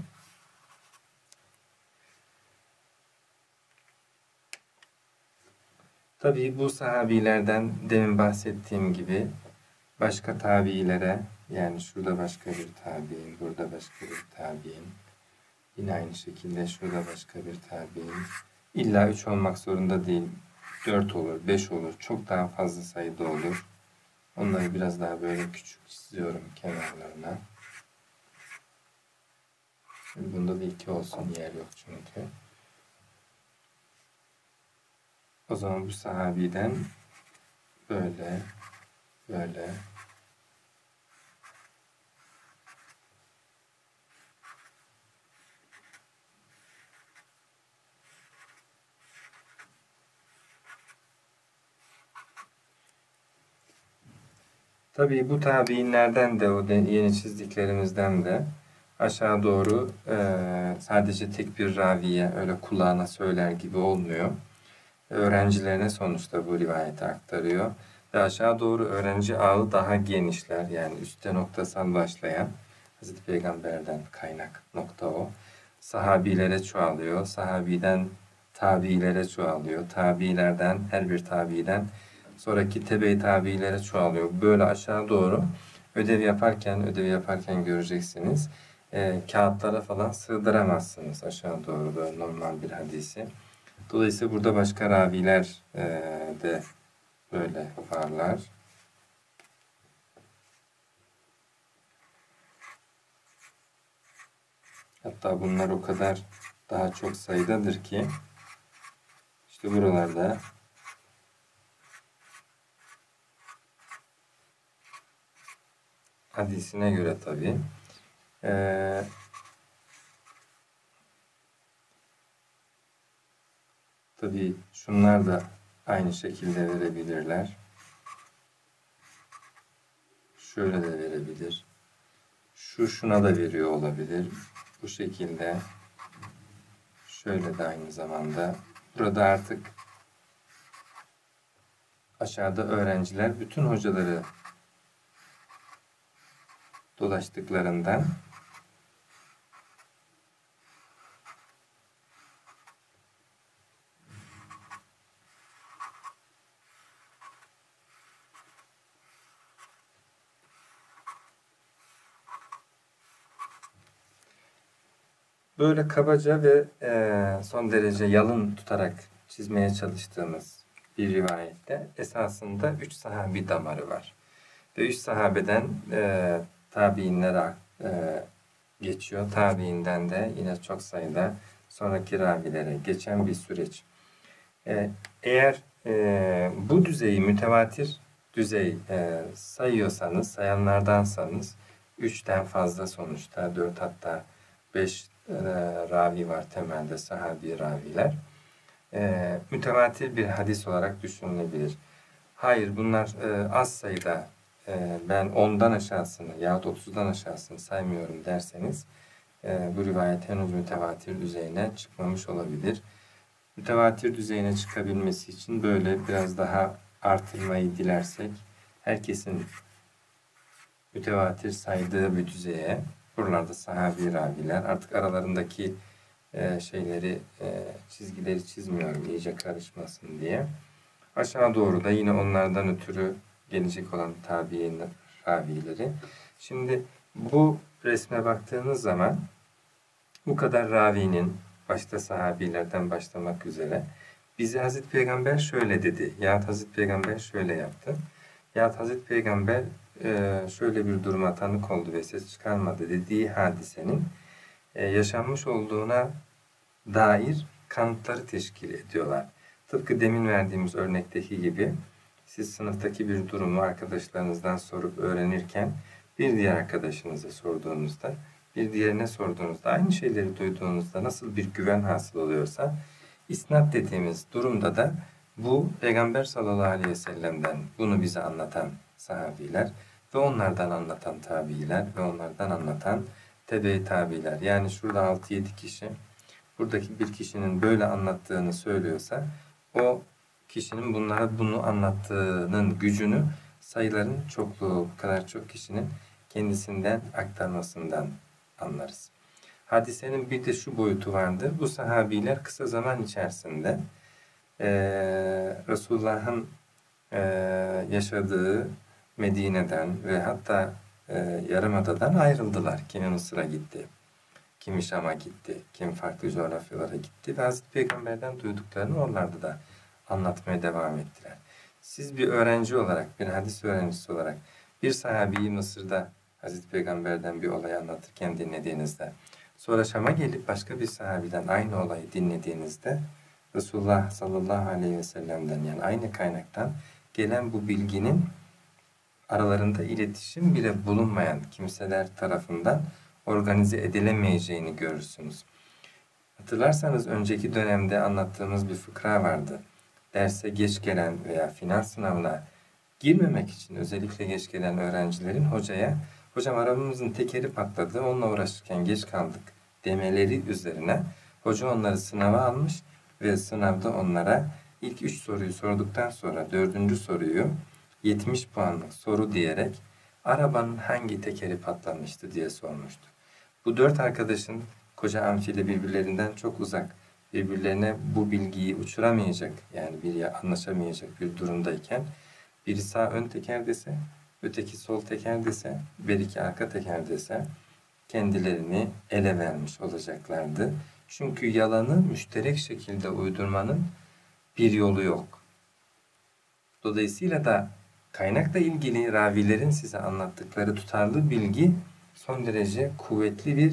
Tabii bu sahabilerden demin bahsettiğim gibi başka tabiilere, yani şurada başka bir tabiin, burada başka bir tabiin, yine aynı şekilde şurada başka bir tabiin. İlla 3 olmak zorunda değil. 4 olur, 5 olur, çok daha fazla sayıda olur. Onları biraz daha böyle küçük çiziyorum kenarlarına. Şimdi bunda da 2 olsun, yer yok çünkü. O zaman bu sahabiden böyle, böyle, tabii bu tabiinlerden de o yeni çizdiklerimizden de aşağı doğru sadece tek bir raviye öyle kulağına söyler gibi olmuyor. Öğrencilerine sonuçta bu rivayeti aktarıyor. Ve aşağı doğru öğrenci ağı daha genişler. Yani üstte noktasal başlayan Hazreti Peygamber'den kaynak nokta o. Sahabilere çoğalıyor. Sahabiden tabiilere çoğalıyor. Tabiilerden, her bir tabiiden sonraki tebe-i tabiilere çoğalıyor. Böyle aşağı doğru ödev yaparken göreceksiniz. Kağıtlara falan sığdıramazsınız aşağı doğru böyle normal bir hadisi. Dolayısıyla burada başka raviler de böyle varlar. Hatta bunlar o kadar daha çok sayıdadır ki işte buralarda hadisine göre tabii tabii şunlar da aynı şekilde verebilirler. Şöyle de verebilir. Şuna da veriyor olabilir. Bu şekilde. Şöyle de aynı zamanda. Burada artık aşağıda öğrenciler bütün hocaları dolaştıklarından böyle kabaca ve son derece yalın tutarak çizmeye çalıştığımız bir rivayette esasında 3 sahabi damarı var. Ve 3 sahabeden tabiinlere geçiyor. Tabiinden de yine çok sayıda sonraki ravilere geçen bir süreç. Eğer bu düzeyi mütevatir düzey sayıyorsanız, sayanlardansanız 3'ten fazla sonuçta 4 hatta 5 ravi var temelde sahabi raviler. Mütevatir bir hadis olarak düşünülebilir. Hayır bunlar az sayıda ben 10'dan aşağısını yahut 30'dan aşağısını saymıyorum derseniz bu rivayet henüz mütevatir düzeyine çıkmamış olabilir. Mütevatir düzeyine çıkabilmesi için böyle biraz daha artırmayı dilersek herkesin mütevatir saydığı bir düzeye buralarda sahabi raviler artık aralarındaki çizgileri çizmiyorum iyice karışmasın diye. Aşağı doğru da yine onlardan ötürü gelecek olan tabi'in ravileri. Şimdi bu resme baktığınız zaman bu kadar ravinin başta sahabilerden başlamak üzere bize Hazreti Peygamber şöyle dedi yahut Hazreti Peygamber şöyle yaptı yahut Hazreti Peygamber şöyle bir duruma tanık oldu ve ses çıkarmadı dediği hadisenin yaşanmış olduğuna dair kanıtları teşkil ediyorlar. Tıpkı demin verdiğimiz örnekteki gibi siz sınıftaki bir durumu arkadaşlarınızdan sorup öğrenirken bir diğer arkadaşınıza sorduğunuzda, bir diğerine sorduğunuzda aynı şeyleri duyduğunuzda nasıl bir güven hasıl oluyorsa isnat dediğimiz durumda da bu Peygamber sallallahu aleyhi ve sellem'den bunu bize anlatan sahabiler ve onlardan anlatan tabiiler ve onlardan anlatan tebe-i tabiiler. Yani şurada 6-7 kişi buradaki bir kişinin böyle anlattığını söylüyorsa o kişinin bunlara bunu anlattığının gücünü sayıların çokluğu, bu kadar çok kişinin kendisinden aktarmasından anlarız. Hadisenin bir de şu boyutu vardır. Bu sahabiler kısa zaman içerisinde Resulullah'ın yaşadığı Medine'den ve hatta Yarımada'dan ayrıldılar. Kimi Mısır'a gitti, kimi Şam'a gitti, kimi farklı coğrafyalara gitti ve Hazreti Peygamber'den duyduklarını oralarda da anlatmaya devam ettiler. Siz bir öğrenci olarak, bir hadis öğrencisi olarak bir sahabeyi Mısır'da Hazreti Peygamber'den bir olayı anlatırken dinlediğinizde, sonra Şam'a gelip başka bir sahabeden aynı olayı dinlediğinizde Resulullah sallallahu aleyhi ve sellem'den yani aynı kaynaktan gelen bu bilginin aralarında iletişim bile bulunmayan kimseler tarafından organize edilemeyeceğini görürsünüz. Hatırlarsanız önceki dönemde anlattığımız bir fıkra vardı. Derse geç gelen veya final sınavına girmemek için özellikle geç gelen öğrencilerin hocaya "Hocam arabamızın tekeri patladı, onunla uğraşırken geç kaldık" demeleri üzerine hoca onları sınava almış ve sınavda onlara ilk 3 soruyu sorduktan sonra 4. soruyu 70 puanlık soru diyerek arabanın hangi tekeri patlamıştı diye sormuştu. Bu 4 arkadaşın koca amfiyle birbirlerinden çok uzak, birbirlerine bu bilgiyi uçuramayacak yani biri anlaşamayacak bir durumdayken biri sağ ön teker dese, öteki sol teker dese, bir iki arka teker dese kendilerini ele vermiş olacaklardı. Çünkü yalanı müşterek şekilde uydurmanın bir yolu yok. Dolayısıyla da kaynakla ilgili ravilerin size anlattıkları tutarlı bilgi son derece kuvvetli bir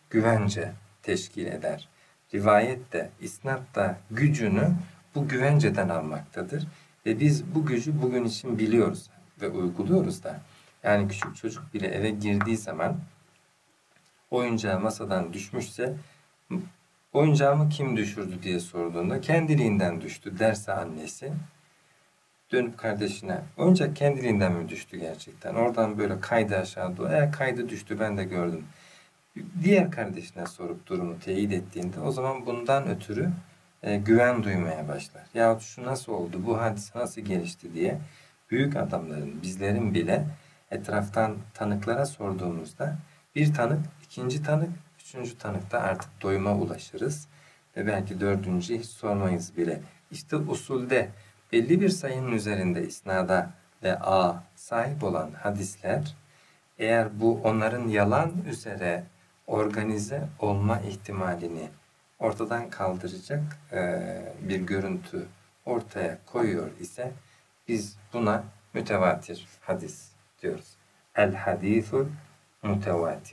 güvence teşkil eder. Rivayet de, isnat da gücünü bu güvenceden almaktadır. Ve biz bu gücü bugün için biliyoruz ve uyguluyoruz da. Yani küçük çocuk bile eve girdiği zaman oyuncağı masadan düşmüşse oyuncağımı kim düşürdü diye sorduğunda kendiliğinden düştü derse annesi, dönüp kardeşine oyuncak kendiliğinden mi düştü gerçekten? Oradan böyle kaydı aşağı doğru. Kaydı düştü ben de gördüm. Diğer kardeşine sorup durumu teyit ettiğinde o zaman bundan ötürü güven duymaya başlar. Yahut şu nasıl oldu, bu hadise nasıl gelişti diye büyük adamların, bizlerin bile etraftan tanıklara sorduğumuzda bir tanık, ikinci tanık, üçüncü tanıkta artık doyuma ulaşırız. Ve belki dördüncü hiç sormayız bile. İşte usulde belli bir sayının üzerinde isnada ve a sahip olan hadisler, eğer bu onların yalan üzere organize olma ihtimalini ortadan kaldıracak bir görüntü ortaya koyuyor ise biz buna mütevatir hadis diyoruz. El hadisul mütevatir.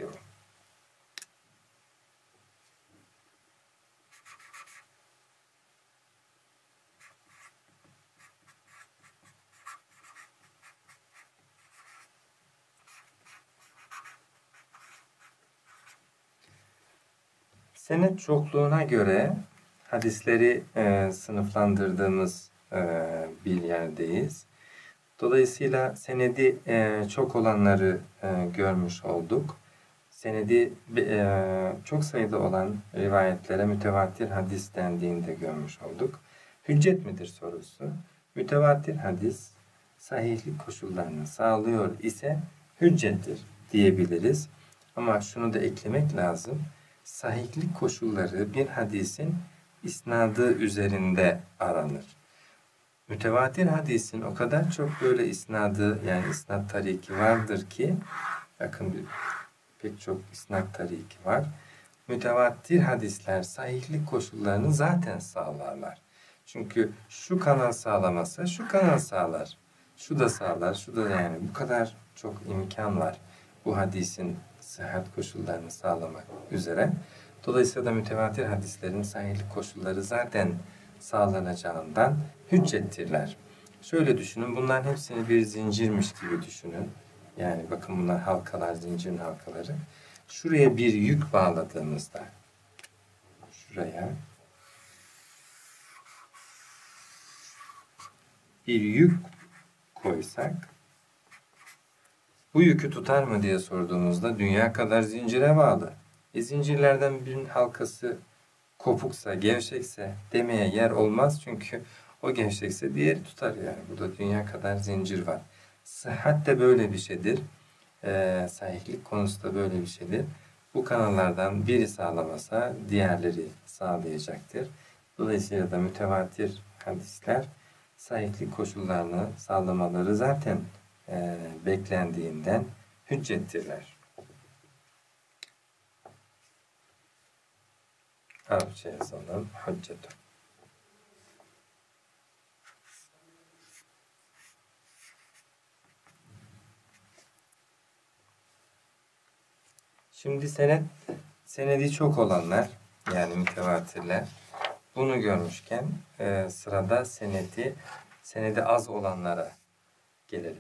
Senet çokluğuna göre hadisleri sınıflandırdığımız bir yerdeyiz. Dolayısıyla senedi çok olanları görmüş olduk. Senedi çok sayıda olan rivayetlere mütevatir hadis dendiğinde görmüş olduk. Hüccet midir sorusu. Mütevatir hadis sahihlik koşullarını sağlıyor ise hüccettir diyebiliriz. Ama şunu da eklemek lazım. Sahihlik koşulları bir hadisin isnadı üzerinde aranır. Mütevatir hadisin o kadar çok böyle isnadı, yani isnad tariki vardır ki, bakın pek çok isnad tariki var. Mütevatir hadisler sahihlik koşullarını zaten sağlarlar. Çünkü şu kanal sağlamasa şu kanal sağlar. Şu da sağlar, şu da, yani bu kadar çok imkan var bu hadisin sıhhat koşullarını sağlamak üzere. Dolayısıyla da mütevatir hadislerin sahihlik koşulları zaten sağlanacağından hüccettirler. Şöyle düşünün, bunların hepsini bir zincirmiş gibi düşünün. Yani bakın bunlar halkalar, zincirin halkaları. Şuraya bir yük bağladığımızda, şuraya bir yük koysak, bu yükü tutar mı diye sorduğumuzda dünya kadar zincire bağlı. Zincirlerden birinin halkası kopuksa, gevşekse demeye yer olmaz. Çünkü o gevşekse diğeri tutar yani. Burada dünya kadar zincir var. Sıhhat de böyle bir şeydir. Sahihlik konusu da böyle bir şeydir. Bu kanallardan biri sağlamasa diğerleri sağlayacaktır. Dolayısıyla da mütevatir hadisler sahihlik koşullarını sağlamaları zaten beklendiğinden hüccettirler. Arapça yazalım. Hüccetun. Şimdi senedi çok olanlar, yani mütevatirler, bunu görmüşken sırada senedi az olanlara gelelim.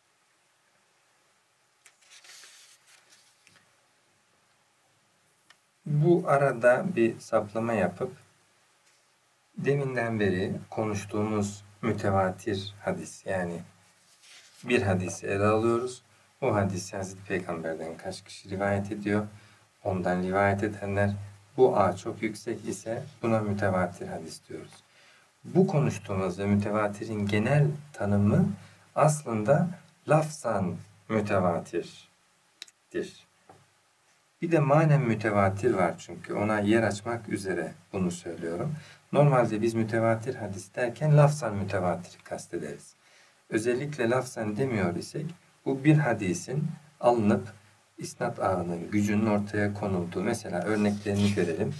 Bu arada bir saplama yapıp deminden beri konuştuğumuz mütevatir hadis, yani bir hadisi ele alıyoruz. O hadisi Hazreti Peygamber'den kaç kişi rivayet ediyor? Ondan rivayet edenler, bu ağ çok yüksek ise buna mütevatir hadis diyoruz. Bu konuştuğumuz ve mütevatirin genel tanımı aslında lafzan mütevatirdir. Bir de manen mütevatir var, çünkü ona yer açmak üzere bunu söylüyorum. Normalde biz mütevatir hadis derken lafzan mütevatiri kastederiz. Özellikle lafzan demiyor isek, bu bir hadisin alınıp isnat ağının gücünün ortaya konulduğu, mesela örneklerini görelim.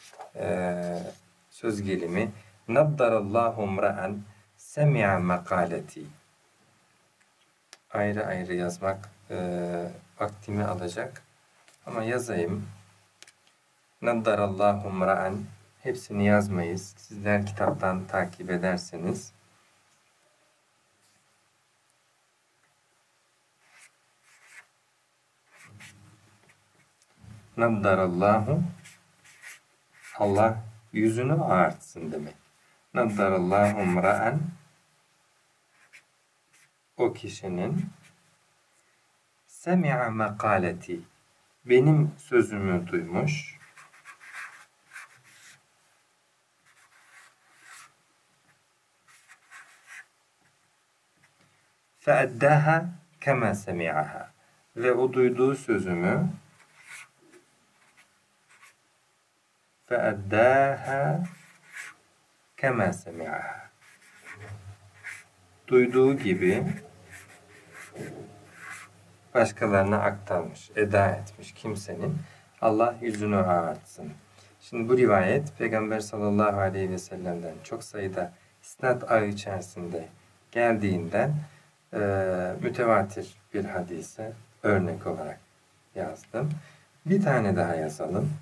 Söz gelimi naddarallahu mra'an semi'a makaleti. Ayrı ayrı yazmak vaktimi alacak. Ama yazayım. Naddarallahu mra'an. Hepsini yazmayız. Sizler kitaptan takip ederseniz. Naddarallahu, Allah yüzünü ağartsın demek. Naddarallahu mra'an, o kişinin semi'a mekaleti, benim sözümü duymuş, feeddaha kema semi'aha, ve o duyduğu sözümü feeddaha kema semi'aha, duyduğu gibi başkalarına aktarmış, eda etmiş kimsenin Allah yüzünü ağartsın. Şimdi bu rivayet Peygamber sallallahu aleyhi ve sellem'den çok sayıda isnad ağı içerisinde geldiğinden mütevatir bir hadise örnek olarak yazdım. Bir tane daha yazalım.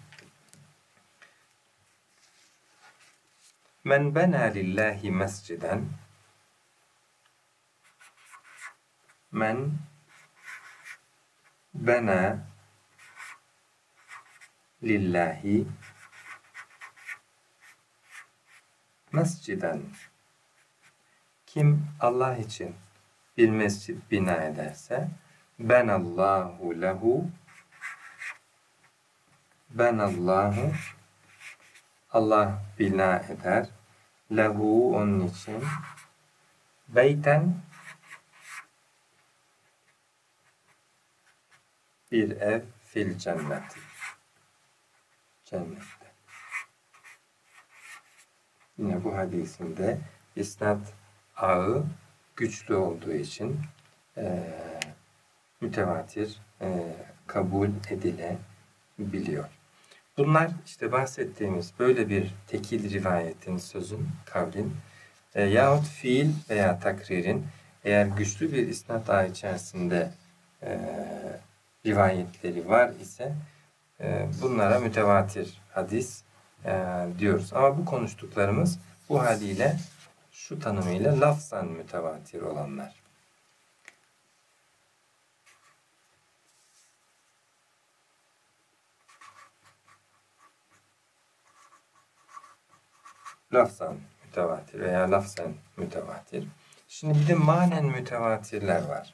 Men bena lillahi mesciden, men bena lillahi mesciden, kim Allah için bir mescit bina ederse, benallahu lehu, benallahu, Allah bina eder, lehu, onun için, beyten, bir ev, fil cenneti, cennette. Yine bu hadisinde isnad ağı güçlü olduğu için mütevatir kabul edilebiliyor. Bunlar işte bahsettiğimiz böyle bir tekil rivayetin, sözün, kavlin yahut fiil veya takririn eğer güçlü bir isnad ağı içerisinde rivayetleri var ise bunlara mütevatir hadis diyoruz. Ama bu konuştuklarımız bu haliyle şu tanımıyla lafzan mütevatir olanlar. Lafzan mütevatir veya lafzen mütevatir. Şimdi bir de manen mütevatirler var.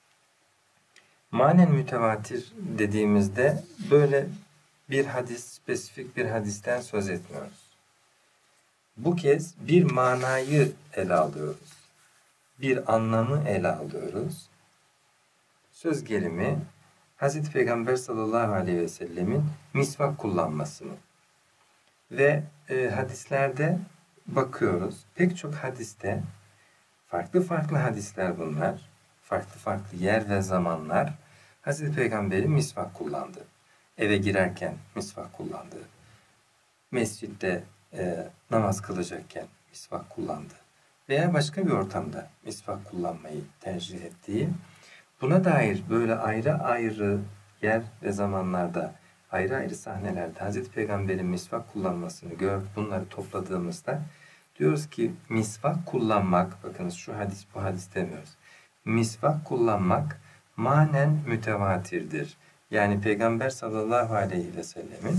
Manen mütevatir dediğimizde böyle bir hadis, spesifik bir hadisten söz etmiyoruz. Bu kez bir manayı ele alıyoruz. Bir anlamı ele alıyoruz. Söz gelimi Hazreti Peygamber sallallahu aleyhi ve sellemin misvak kullanmasını. Ve hadislerde bakıyoruz. Pek çok hadiste farklı farklı hadisler bunlar. Farklı farklı yer ve zamanlar Hazreti Peygamber'in misvak kullandığı. Eve girerken misvak kullandığı. Mescitte namaz kılacakken misvak kullandığı. Veya başka bir ortamda misvak kullanmayı tercih ettiği. Buna dair böyle ayrı ayrı yer ve zamanlarda, ayrı ayrı sahnelerde Hazreti Peygamber'in misvak kullanmasını bunları topladığımızda diyoruz ki misvak kullanmak, bakınız şu hadis bu hadis demiyoruz. Misvak kullanmak manen mütevatirdir. Yani Peygamber sallallahu aleyhi ve sellemin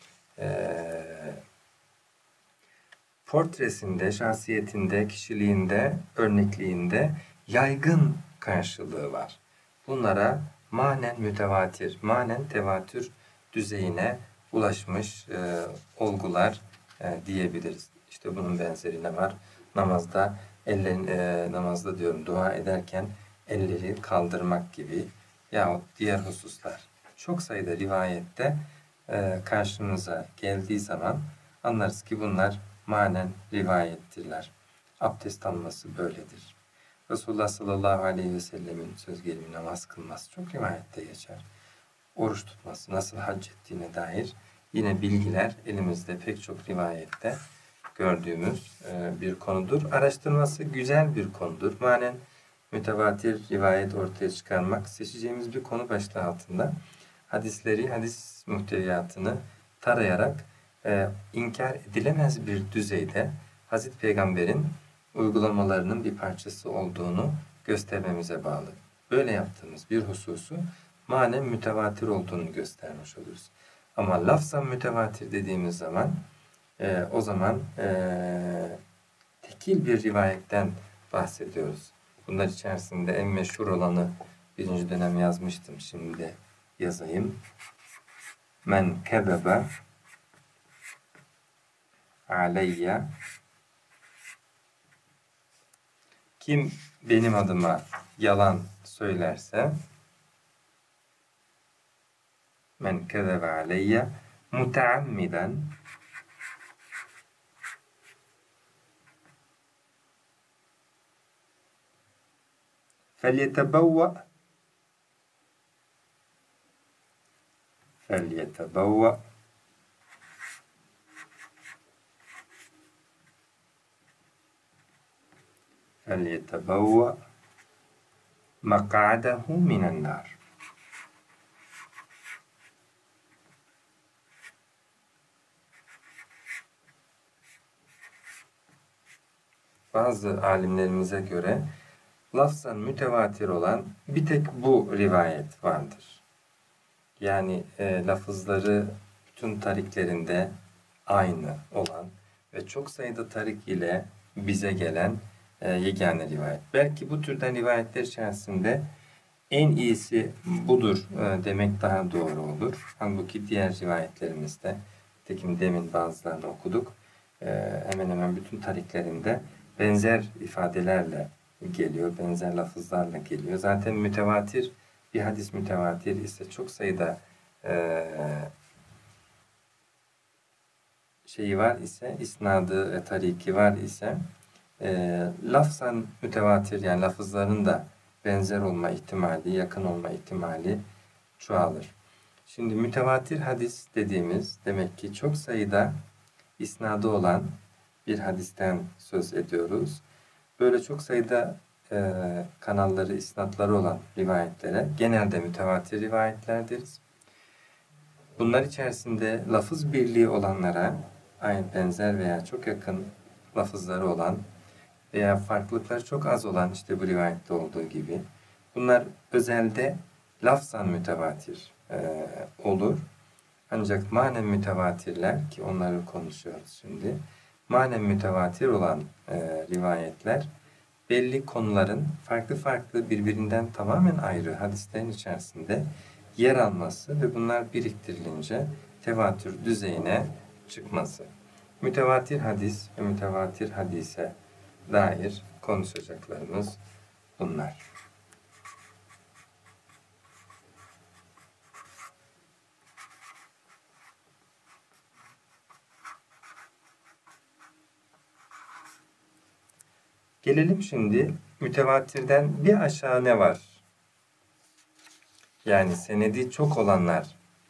portresinde, şahsiyetinde, kişiliğinde, örnekliğinde yaygın karşılığı var. Bunlara manen mütevatir, manen tevatür düzeyine ulaşmış olgular diyebiliriz. İşte bunun benzeri ne var? Namazda namazda diyorum dua ederken elleri kaldırmak gibi yahut diğer hususlar. Çok sayıda rivayette karşımıza geldiği zaman anlarız ki bunlar manen rivayettirler. Abdest alması böyledir. Resulullah sallallahu aleyhi ve sellemin söz gelimi namaz kılması çok rivayette geçer. Oruç tutması, nasıl hac ettiğine dair yine bilgiler elimizde pek çok rivayette gördüğümüz bir konudur. Araştırması güzel bir konudur. Manen mütevatir rivayet ortaya çıkarmak seçeceğimiz bir konu başlığı altında hadisleri, hadis muhteviyatını tarayarak inkar edilemez bir düzeyde Hazreti Peygamber'in uygulamalarının bir parçası olduğunu göstermemize bağlı. Böyle yaptığımız bir hususu manen mütevatir olduğunu göstermiş oluruz. Ama lafzan mütevatir dediğimiz zaman o zaman tekil bir rivayetten bahsediyoruz. Bunlar içerisinde en meşhur olanı birinci dönem yazmıştım. Şimdi de yazayım. Men kebebe aleyye, kim benim adıma yalan söylerse, men kezebe aleyye muteammiden, فَلْيَتَبَوَّأْ مَقْعَدَهُ مِنَ النَّارِ. Bazı alimlerimize göre lafzan mütevatir olan bir tek bu rivayet vardır. Yani lafızları bütün tariklerinde aynı olan ve çok sayıda tarik ile bize gelen yegane rivayet. Belki bu türden rivayetler içerisinde en iyisi budur demek daha doğru olur. Halbuki diğer rivayetlerimizde, tekim demin bazılarını okuduk, hemen hemen bütün tariklerinde benzer ifadelerle geliyor, benzer lafızlarla geliyor. Zaten mütevatir, bir hadis mütevatir ise çok sayıda şeyi var ise, isnadı ve tariki var ise lafzan mütevatir, yani lafızların da benzer olma ihtimali, yakın olma ihtimali çoğalır. Şimdi mütevatir hadis dediğimiz demek ki çok sayıda isnadı olan bir hadisten söz ediyoruz. Böyle çok sayıda kanalları, isnatları olan rivayetlere genelde mütevatir rivayetler deriz. Bunlar içerisinde lafız birliği olanlara, aynı benzer veya çok yakın lafızları olan veya farklılıkları çok az olan, işte bu rivayette olduğu gibi, bunlar özelde lafzan mütevatir olur. Ancak manen mütevatirler, ki onları konuşuyoruz şimdi, manen mütevatir olan rivayetler belli konuların farklı farklı, birbirinden tamamen ayrı hadislerin içerisinde yer alması ve bunlar biriktirilince tevatür düzeyine çıkması. Mütevatir hadis ve mütevatir hadise dair konuşacaklarımız bunlar. Gelelim şimdi mütevatirden bir aşağı ne var? Yani senedi çok olanlar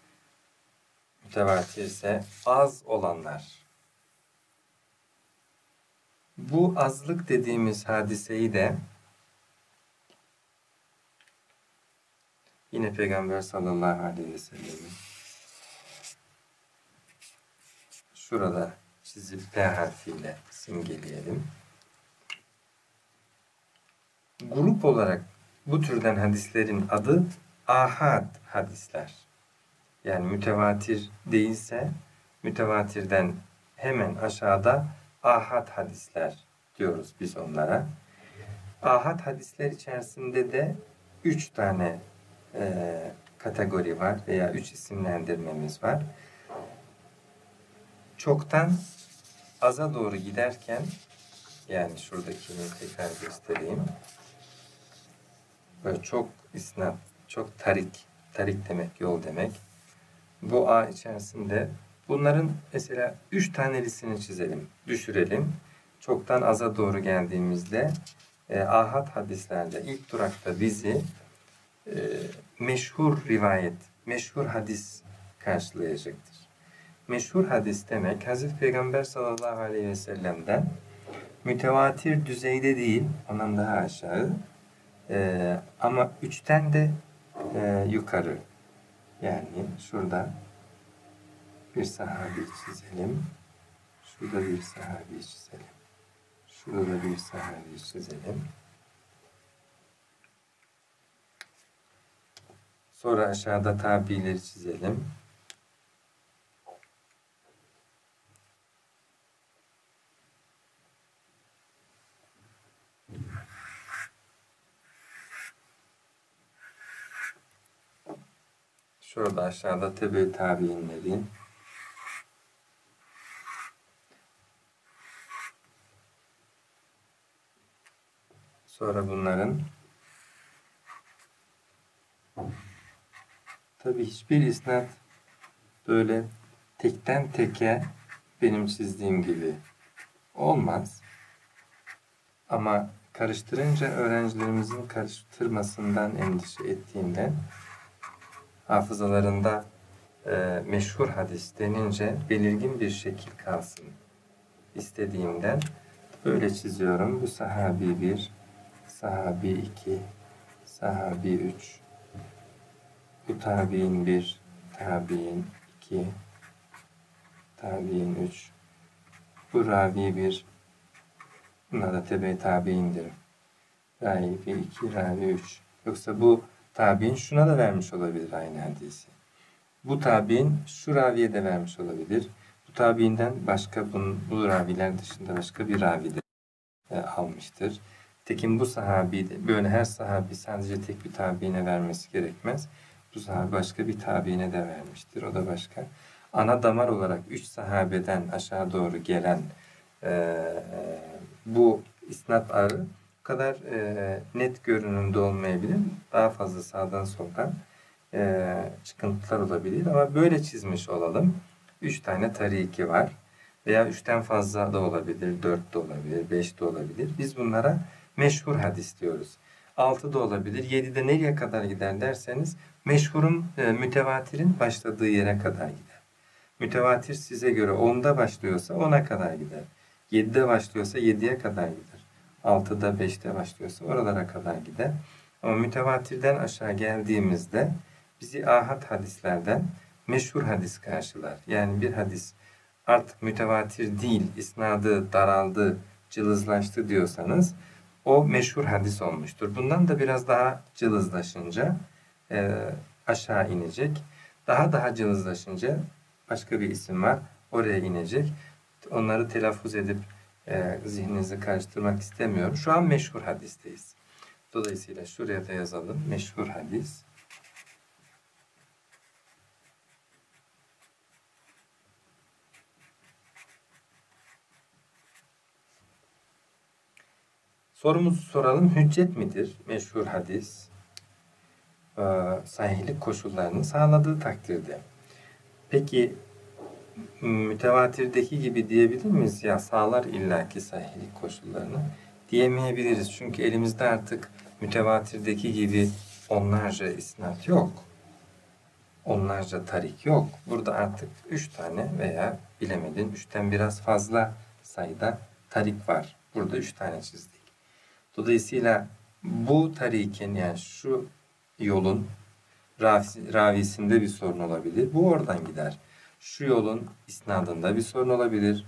mütevatirse az olanlar. Bu azlık dediğimiz hadiseyi de yine Peygamber sallallahu aleyhi ve sellem'in şurada çizip P harfiyle simgeleyelim. Grup olarak bu türden hadislerin adı ahad hadisler. Yani mütevatir değilse mütevatirden hemen aşağıda ahad hadisler diyoruz biz onlara. Ahad hadisler içerisinde de 3 tane kategori var veya 3 isimlendirmemiz var. Çoktan aza doğru giderken, yani şuradakini tekrar göstereyim. Böyle çok isnat, çok tarik demek, yol demek. Bu A içerisinde bunların mesela 3 tanelisini çizelim, düşürelim. Çoktan aza doğru geldiğimizde ahad hadislerde ilk durakta bizi meşhur rivayet, meşhur hadis karşılayacaktır. Meşhur hadis demek, Hazreti Peygamber sallallahu aleyhi ve sellem'den mütevatir düzeyde değil, ondan daha aşağı, ama 3'ten de yukarı. Yani şurada Bir sahabi çizelim. Şurada bir sahabi çizelim. Şurada da bir sahabi çizelim. Sonra aşağıda tabileri çizelim. Şurada aşağıda tebe tabiinleri. Sonra bunların tabi hiçbir isnat böyle tekten teke benim çizdiğim gibi olmaz. Ama karıştırınca öğrencilerimizin karıştırmasından endişe ettiğimden hafızalarında meşhur hadis denince belirgin bir şekil kalsın istediğimden böyle çiziyorum. Bu sahabi 1, sahabi 2, sahabi 3, bu tabi'in 1, tabi'in 2, tabi'in 3, bu ravi 1, bunlar da tebe tabi'indir. Ravi 2, ravi 3. Yoksa bu tabi'in şuna da vermiş olabilir aynı hadisi. Bu tabi'in şu raviye de vermiş olabilir. Bu tabi'inden başka bu raviler dışında başka bir ravi de almıştır. Tekin bu sahabi de böyle her sahabi sadece tek bir tabiine vermesi gerekmez. Bu sahabi başka bir tabiine de vermiştir. O da başka. Ana damar olarak 3 sahabeden aşağı doğru gelen bu isnat ağı bu kadar net görünümde olmayabilir. Daha fazla sağdan soldan çıkıntılar olabilir ama böyle çizmiş olalım. 3 tane tariki var. Veya 3'ten fazla da olabilir, 4 de olabilir, 5 de olabilir. Biz bunlara meşhur hadis diyoruz. 6 da olabilir, 7 de nereye kadar gider derseniz meşhurun, mütevatirin başladığı yere kadar gider. Mütevatir size göre 10'da başlıyorsa 10'a kadar gider. 7'de başlıyorsa 7'ye kadar gider. 6'da 5'te başlıyorsa oralara kadar gider. Ama mütevatirden aşağı geldiğimizde bizi ahad hadislerden meşhur hadis karşılar. Yani bir hadis artık mütevatir değil, isnadı daraldı, cılızlaştı diyorsanız o meşhur hadis olmuştur. Bundan da biraz daha cılızlaşınca aşağı inecek. Daha cılızlaşınca başka bir isim var. Oraya inecek. Onları telaffuz edip zihninizi karıştırmak istemiyorum. Şu an meşhur hadisteyiz. Dolayısıyla şuraya da yazalım. Meşhur hadis. Sorumuzu soralım. Hüccet midir? Meşhur hadis. Sahihlik koşullarını sağladığı takdirde. Peki mütevatirdeki gibi diyebilir miyiz? Ya sağlar illaki sahihlik koşullarını. Diyemeyebiliriz. Çünkü elimizde artık mütevatirdeki gibi onlarca isnat yok. Onlarca tarik yok. Burada artık 3 tane veya bilemedin 3'ten biraz fazla sayıda tarik var. Burada 3 tane çizdik. Dolayısıyla bu tarikin yani şu yolun ravisinde bir sorun olabilir. Bu oradan gider. Şu yolun isnadında bir sorun olabilir.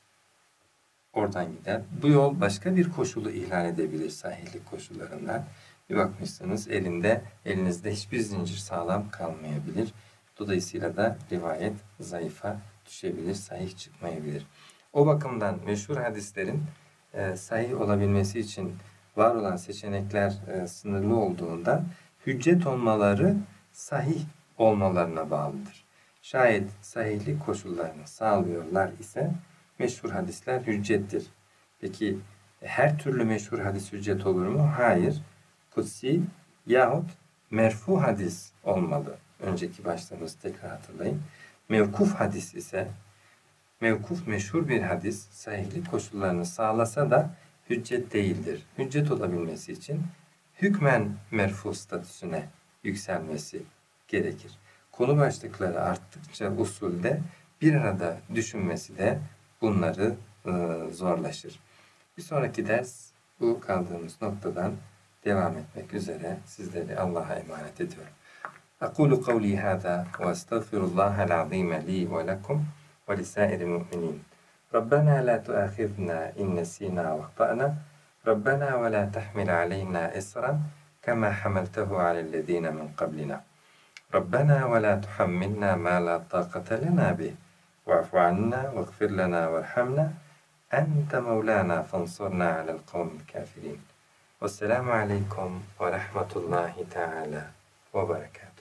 Oradan gider. Bu yol başka bir koşulu ihlal edebilir sahihlik koşullarından. Bir bakmışsınız elinizde hiçbir zincir sağlam kalmayabilir. Dolayısıyla da rivayet zayıfa düşebilir, sahih çıkmayabilir. O bakımdan meşhur hadislerin sahih olabilmesi için var olan seçenekler sınırlı olduğundan hüccet olmaları sahih olmalarına bağlıdır. Şayet sahihlik koşullarını sağlıyorlar ise meşhur hadisler hüccettir. Peki her türlü meşhur hadis hüccet olur mu? Hayır. Kutsi yahut merfu hadis olmalı. Önceki başlığımızı tekrar hatırlayın. Mevkuf hadis ise mevkuf meşhur bir hadis sahihlik koşullarını sağlasa da hüccet değildir. Hüccet olabilmesi için hükmen merfu statüsüne yükselmesi gerekir. Konu başlıkları arttıkça usulde bir arada düşünmesi de bunları zorlaşır. Bir sonraki ders bu kaldığımız noktadan devam etmek üzere sizleri Allah'a emanet ediyorum. أقول قولي هذا وأستغفر الله العظيم لي ولكم ولسائر المؤمنين. ربنا لا تؤاخذنا إن نسينا واخطأنا. ربنا ولا تحمل علينا إصرا كما حملته على الذين من قبلنا. ربنا ولا تحملنا ما لا طاقة لنا به. واعف عنا واغفر لنا وارحمنا. أنت مولانا فانصرنا على القوم الكافرين. والسلام عليكم ورحمة الله تعالى وبركاته.